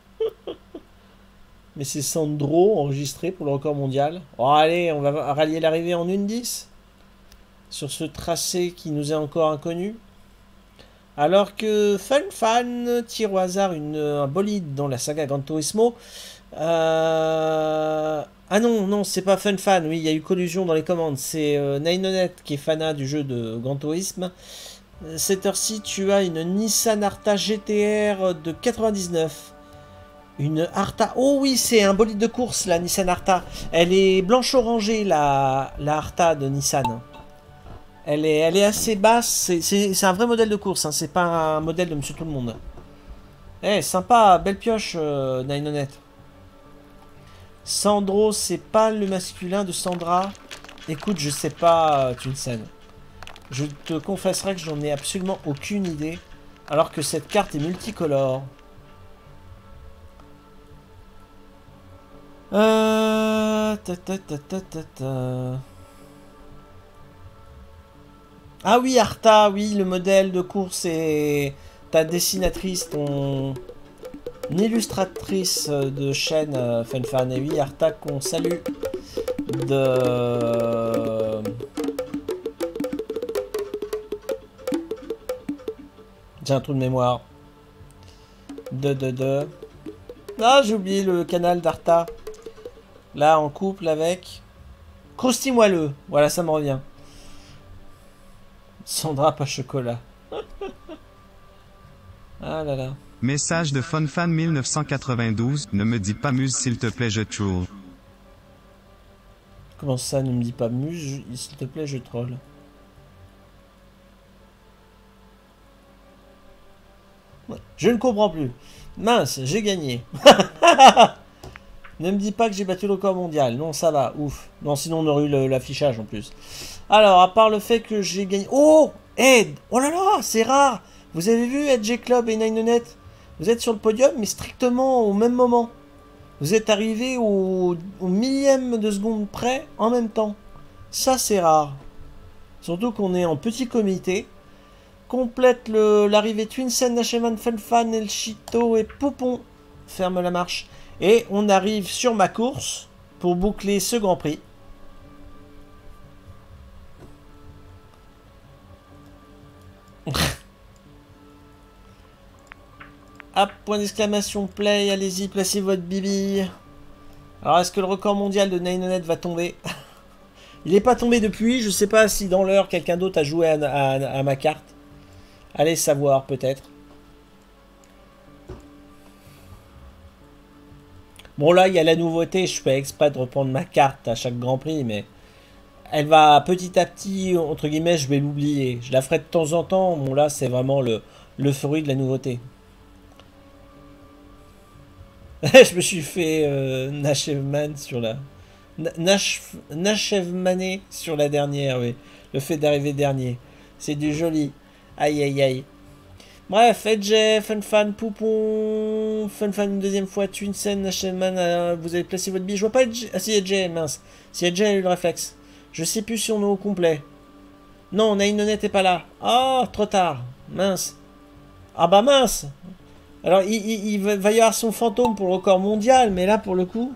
Mais c'est Sandro enregistré pour le record mondial. Oh, allez, on va rallier l'arrivée en une dix. Sur ce tracé qui nous est encore inconnu. Alors que Fun Fan tire au hasard une, un bolide dans la saga Gran Turismo. Euh... Ah non, non, c'est pas Fun Fan. Oui, il y a eu collusion dans les commandes. C'est euh, Ninenet qui est fanat du jeu de Gran Turismo. Cette heure-ci, tu as une Nissan Arta G T R de quatre-vingt-dix-neuf. Une Arta... Oh oui, c'est un bolide de course, la Nissan Arta. Elle est blanche-orangée, la, la Arta de Nissan. Elle est, elle est assez basse. C'est un vrai modèle de course. Hein. C'est pas un modèle de Monsieur Tout-le-Monde. Eh, hey, sympa. Belle pioche, euh, Ninenet. Sandro, c'est pas le masculin de Sandra. Écoute, je sais pas, Tunsen. Je te confesserai que j'en ai absolument aucune idée. Alors que cette carte est multicolore. Euh... Ta, ta, ta, ta, ta, ta. Ah oui, Arta, oui, le modèle de course et ta dessinatrice, ton illustratrice de chaîne euh, Fun Fan. Et oui, Arta, qu'on salue de... J'ai un trou de mémoire. De, de, de... Ah, j'ai oublié le canal d'Arta. Là, en couple avec... Crousty Moelleux. Voilà, ça me revient. Sandra pas chocolat. Ah là là. Message de FunFan mille neuf cent quatre-vingt-douze, ne me dis pas muse s'il te plaît je troll. Comment ça, ne me dis pas muse, s'il te plaît je troll. Je ne comprends plus. Mince, j'ai gagné. Ne me dis pas que j'ai battu le record mondial. Non, ça va, ouf. Non, sinon on aurait eu l'affichage en plus. Alors, à part le fait que j'ai gagné... Oh Ed. Oh là là, c'est rare. Vous avez vu Edge J Club et Ninenet? Vous êtes sur le podium, mais strictement au même moment. Vous êtes arrivés au, au millième de seconde près en même temps. Ça, c'est rare. Surtout qu'on est en petit comité. Complète l'arrivée Twinsen, Nacheman, Funfan, El Chito et Poupon. Ferme la marche. Et on arrive sur ma course pour boucler ce Grand Prix. Hop, point d'exclamation play, allez-y, placez votre bibi. Alors, est-ce que le record mondial de Ninenet va tomber? Il n'est pas tombé depuis, je sais pas si dans l'heure quelqu'un d'autre a joué à, à, à ma carte. Allez savoir, peut-être. Bon, là, il y a la nouveauté, je fais exprès de reprendre ma carte à chaque Grand Prix, mais... Elle va petit à petit, entre guillemets, je vais l'oublier. Je la ferai de temps en temps, bon là, c'est vraiment le, le fruit de la nouveauté. Je me suis fait euh, Nashevman sur la... Nashevmané sur la dernière, oui. Le fait d'arriver dernier. C'est du joli. Aïe, aïe, aïe. Bref, Edge, Funfan, Poupon, Funfan une deuxième fois, Twinsen, Nashevman, euh, vous avez placé votre bille. Je vois pas Edge. Ah si, Edge, mince. Si Edge a eu le réflexe. Je sais plus si on est au complet. Non, Ninenet est pas là. Ah, oh, trop tard. Mince. Ah bah mince. Alors, il, il, il va y avoir son fantôme pour le record mondial, mais là, pour le coup...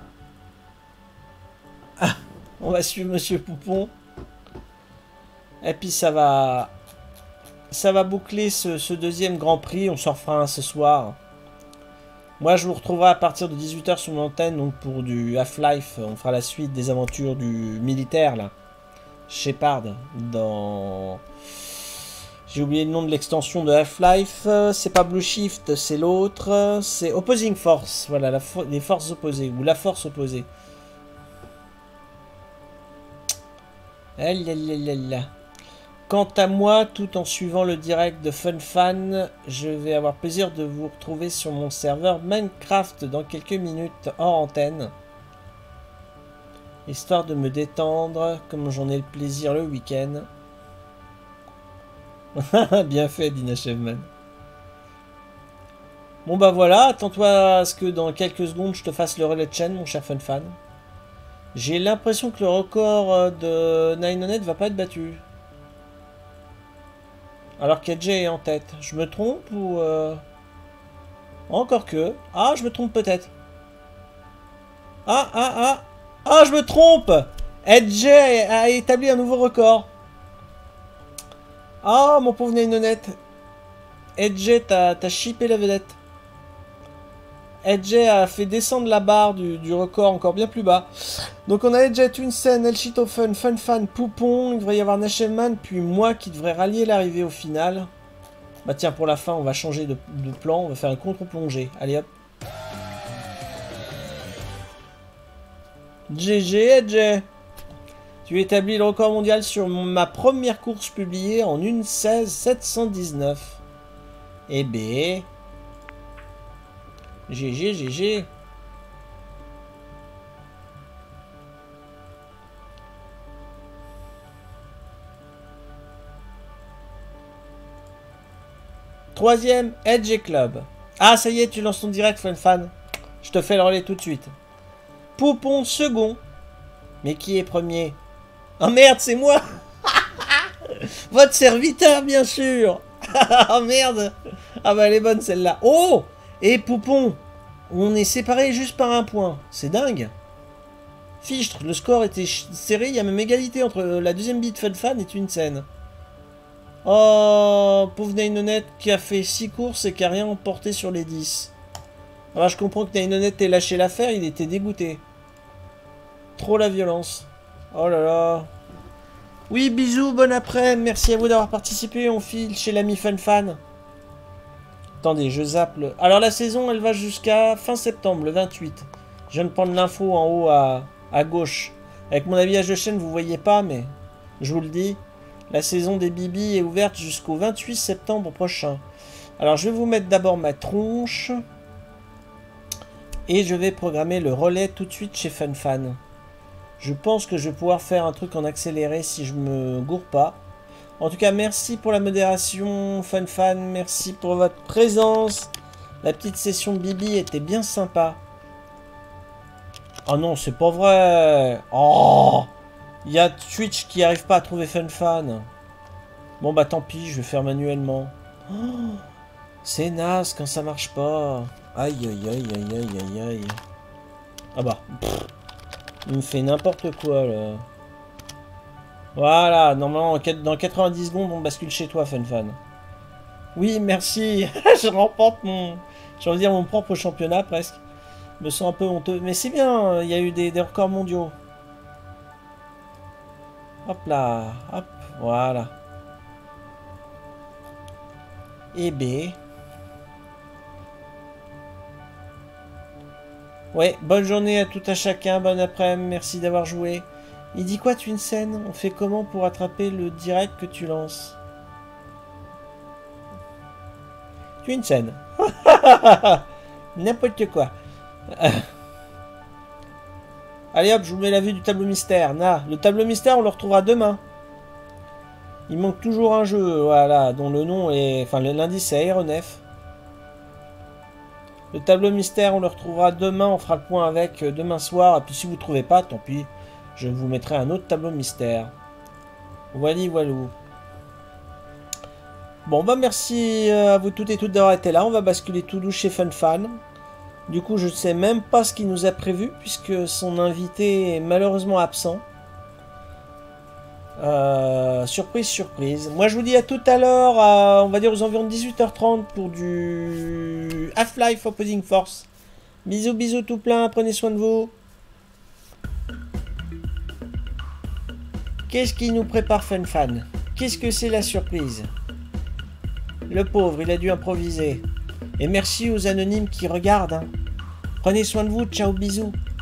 Ah, on va suivre Monsieur Poupon. Et puis, ça va... Ça va boucler ce, ce deuxième Grand Prix. On s'en refera un ce soir. Moi, je vous retrouverai à partir de dix-huit heures sur mon antenne, donc pour du Half-Life. On fera la suite des aventures du militaire, là. Shepard, dans... J'ai oublié le nom de l'extension de Half-Life. C'est pas Blue Shift, c'est l'autre. C'est Opposing Force. Voilà, la fo les forces opposées. Ou la force opposée. Alalala. Quant à moi, tout en suivant le direct de FunFan, je vais avoir plaisir de vous retrouver sur mon serveur Minecraft dans quelques minutes hors antenne. Histoire de me détendre, comme j'en ai le plaisir le week-end. Bien fait, Dina Chevman. Bon bah voilà, attends-toi à ce que dans quelques secondes je te fasse le relais de chaîne, mon cher FunFan. J'ai l'impression que le record de Ninenet va pas être battu. Alors qu'Edge est en tête. Je me trompe ou... Euh... Encore que... Ah, je me trompe peut-être. Ah, ah, ah. Ah, je me trompe. Edge a établi un nouveau record. Ah, mon pauvre Ninenet. Edge, t'as chippé la vedette. Edge a fait descendre la barre du, du record encore bien plus bas. Donc on a Edge, Twinsen, El Chito Fun, Funfan, Poupon. Il devrait y avoir Nashevman, puis moi qui devrais rallier l'arrivée au final. Bah tiens, pour la fin, on va changer de, de plan. On va faire un contre-plongée. Allez hop. G G, Edge. Tu établis le record mondial sur ma première course publiée en une seize sept cent dix-neuf. Eh ben... G G, G G. Troisième, Edge Club. Ah, ça y est, tu lances ton direct, FunFan. Je te fais le relais tout de suite. Poupon, second. Mais qui est premier? Oh merde, c'est moi. Votre serviteur, bien sûr. Oh merde. Ah bah, elle est bonne, celle-là. Oh! Et Poupon, on est séparés juste par un point. C'est dingue. Fichtre, le score était serré. Il y a même égalité entre la deuxième bite FunFan et Twinsen. Oh, pauvre Ninenet qui a fait six courses et qui a rien emporté sur les dix. Alors je comprends que Ninenet ait lâché l'affaire, il était dégoûté. Trop la violence. Oh là là. Oui, bisous, bon après. Merci à vous d'avoir participé. On file chez l'ami FunFan. Attendez, je zappe le... Alors la saison, elle va jusqu'à fin septembre, le vingt-huit. Je viens de prendre l'info en haut à, à gauche. Avec mon habillage de chaîne, vous voyez pas, mais je vous le dis. La saison des Bibi est ouverte jusqu'au vingt-huit septembre prochain. Alors, je vais vous mettre d'abord ma tronche. Et je vais programmer le relais tout de suite chez FunFan. Je pense que je vais pouvoir faire un truc en accéléré si je me gourre pas. En tout cas, merci pour la modération, FunFan. Merci pour votre présence. La petite session de Bibi était bien sympa. Oh non, c'est pas vrai. Oh, il y a Twitch qui arrive pas à trouver FunFan. Bon bah tant pis, je vais faire manuellement. Oh, c'est naze quand ça marche pas. Aïe aïe aïe aïe aïe aïe aïe. Ah bah. Pff, il me fait n'importe quoi là. Voilà, normalement dans quatre-vingt-dix secondes on bascule chez toi FunFan. Oui, merci. Je remporte mon... Je veux dire mon propre championnat presque. Je me sens un peu honteux. Mais c'est bien, il y a eu des, des records mondiaux. Hop là. Hop, voilà. Et B. Ouais, bonne journée à tout à chacun. Bon après-midi. Merci d'avoir joué. Il dit quoi, Twinsen? On fait comment pour attraper le direct que tu lances? Twinsen. N'importe quoi. Allez hop, je vous mets la vue du tableau mystère. Na, le tableau mystère, on le retrouvera demain. Il manque toujours un jeu, voilà, dont le nom est... Enfin, l'indice est Aéronef. Le tableau mystère, on le retrouvera demain. On fera le point avec demain soir. Et puis si vous ne trouvez pas, tant pis. Je vous mettrai un autre tableau mystère. Voilà, voilou. Bon, bah merci à vous toutes et toutes d'avoir été là. On va basculer tout doux chez FunFan. Du coup, je ne sais même pas ce qu'il nous a prévu, puisque son invité est malheureusement absent. Euh, surprise, surprise. Moi, je vous dis à tout à l'heure, on va dire aux environs de dix-huit heures trente pour du Half-Life Opposing Force. Bisous, bisous tout plein, prenez soin de vous. Qu'est-ce qui nous prépare FunFan? Qu'est-ce que c'est la surprise? Le pauvre, il a dû improviser. Et merci aux anonymes qui regardent. Hein. Prenez soin de vous, ciao, bisous.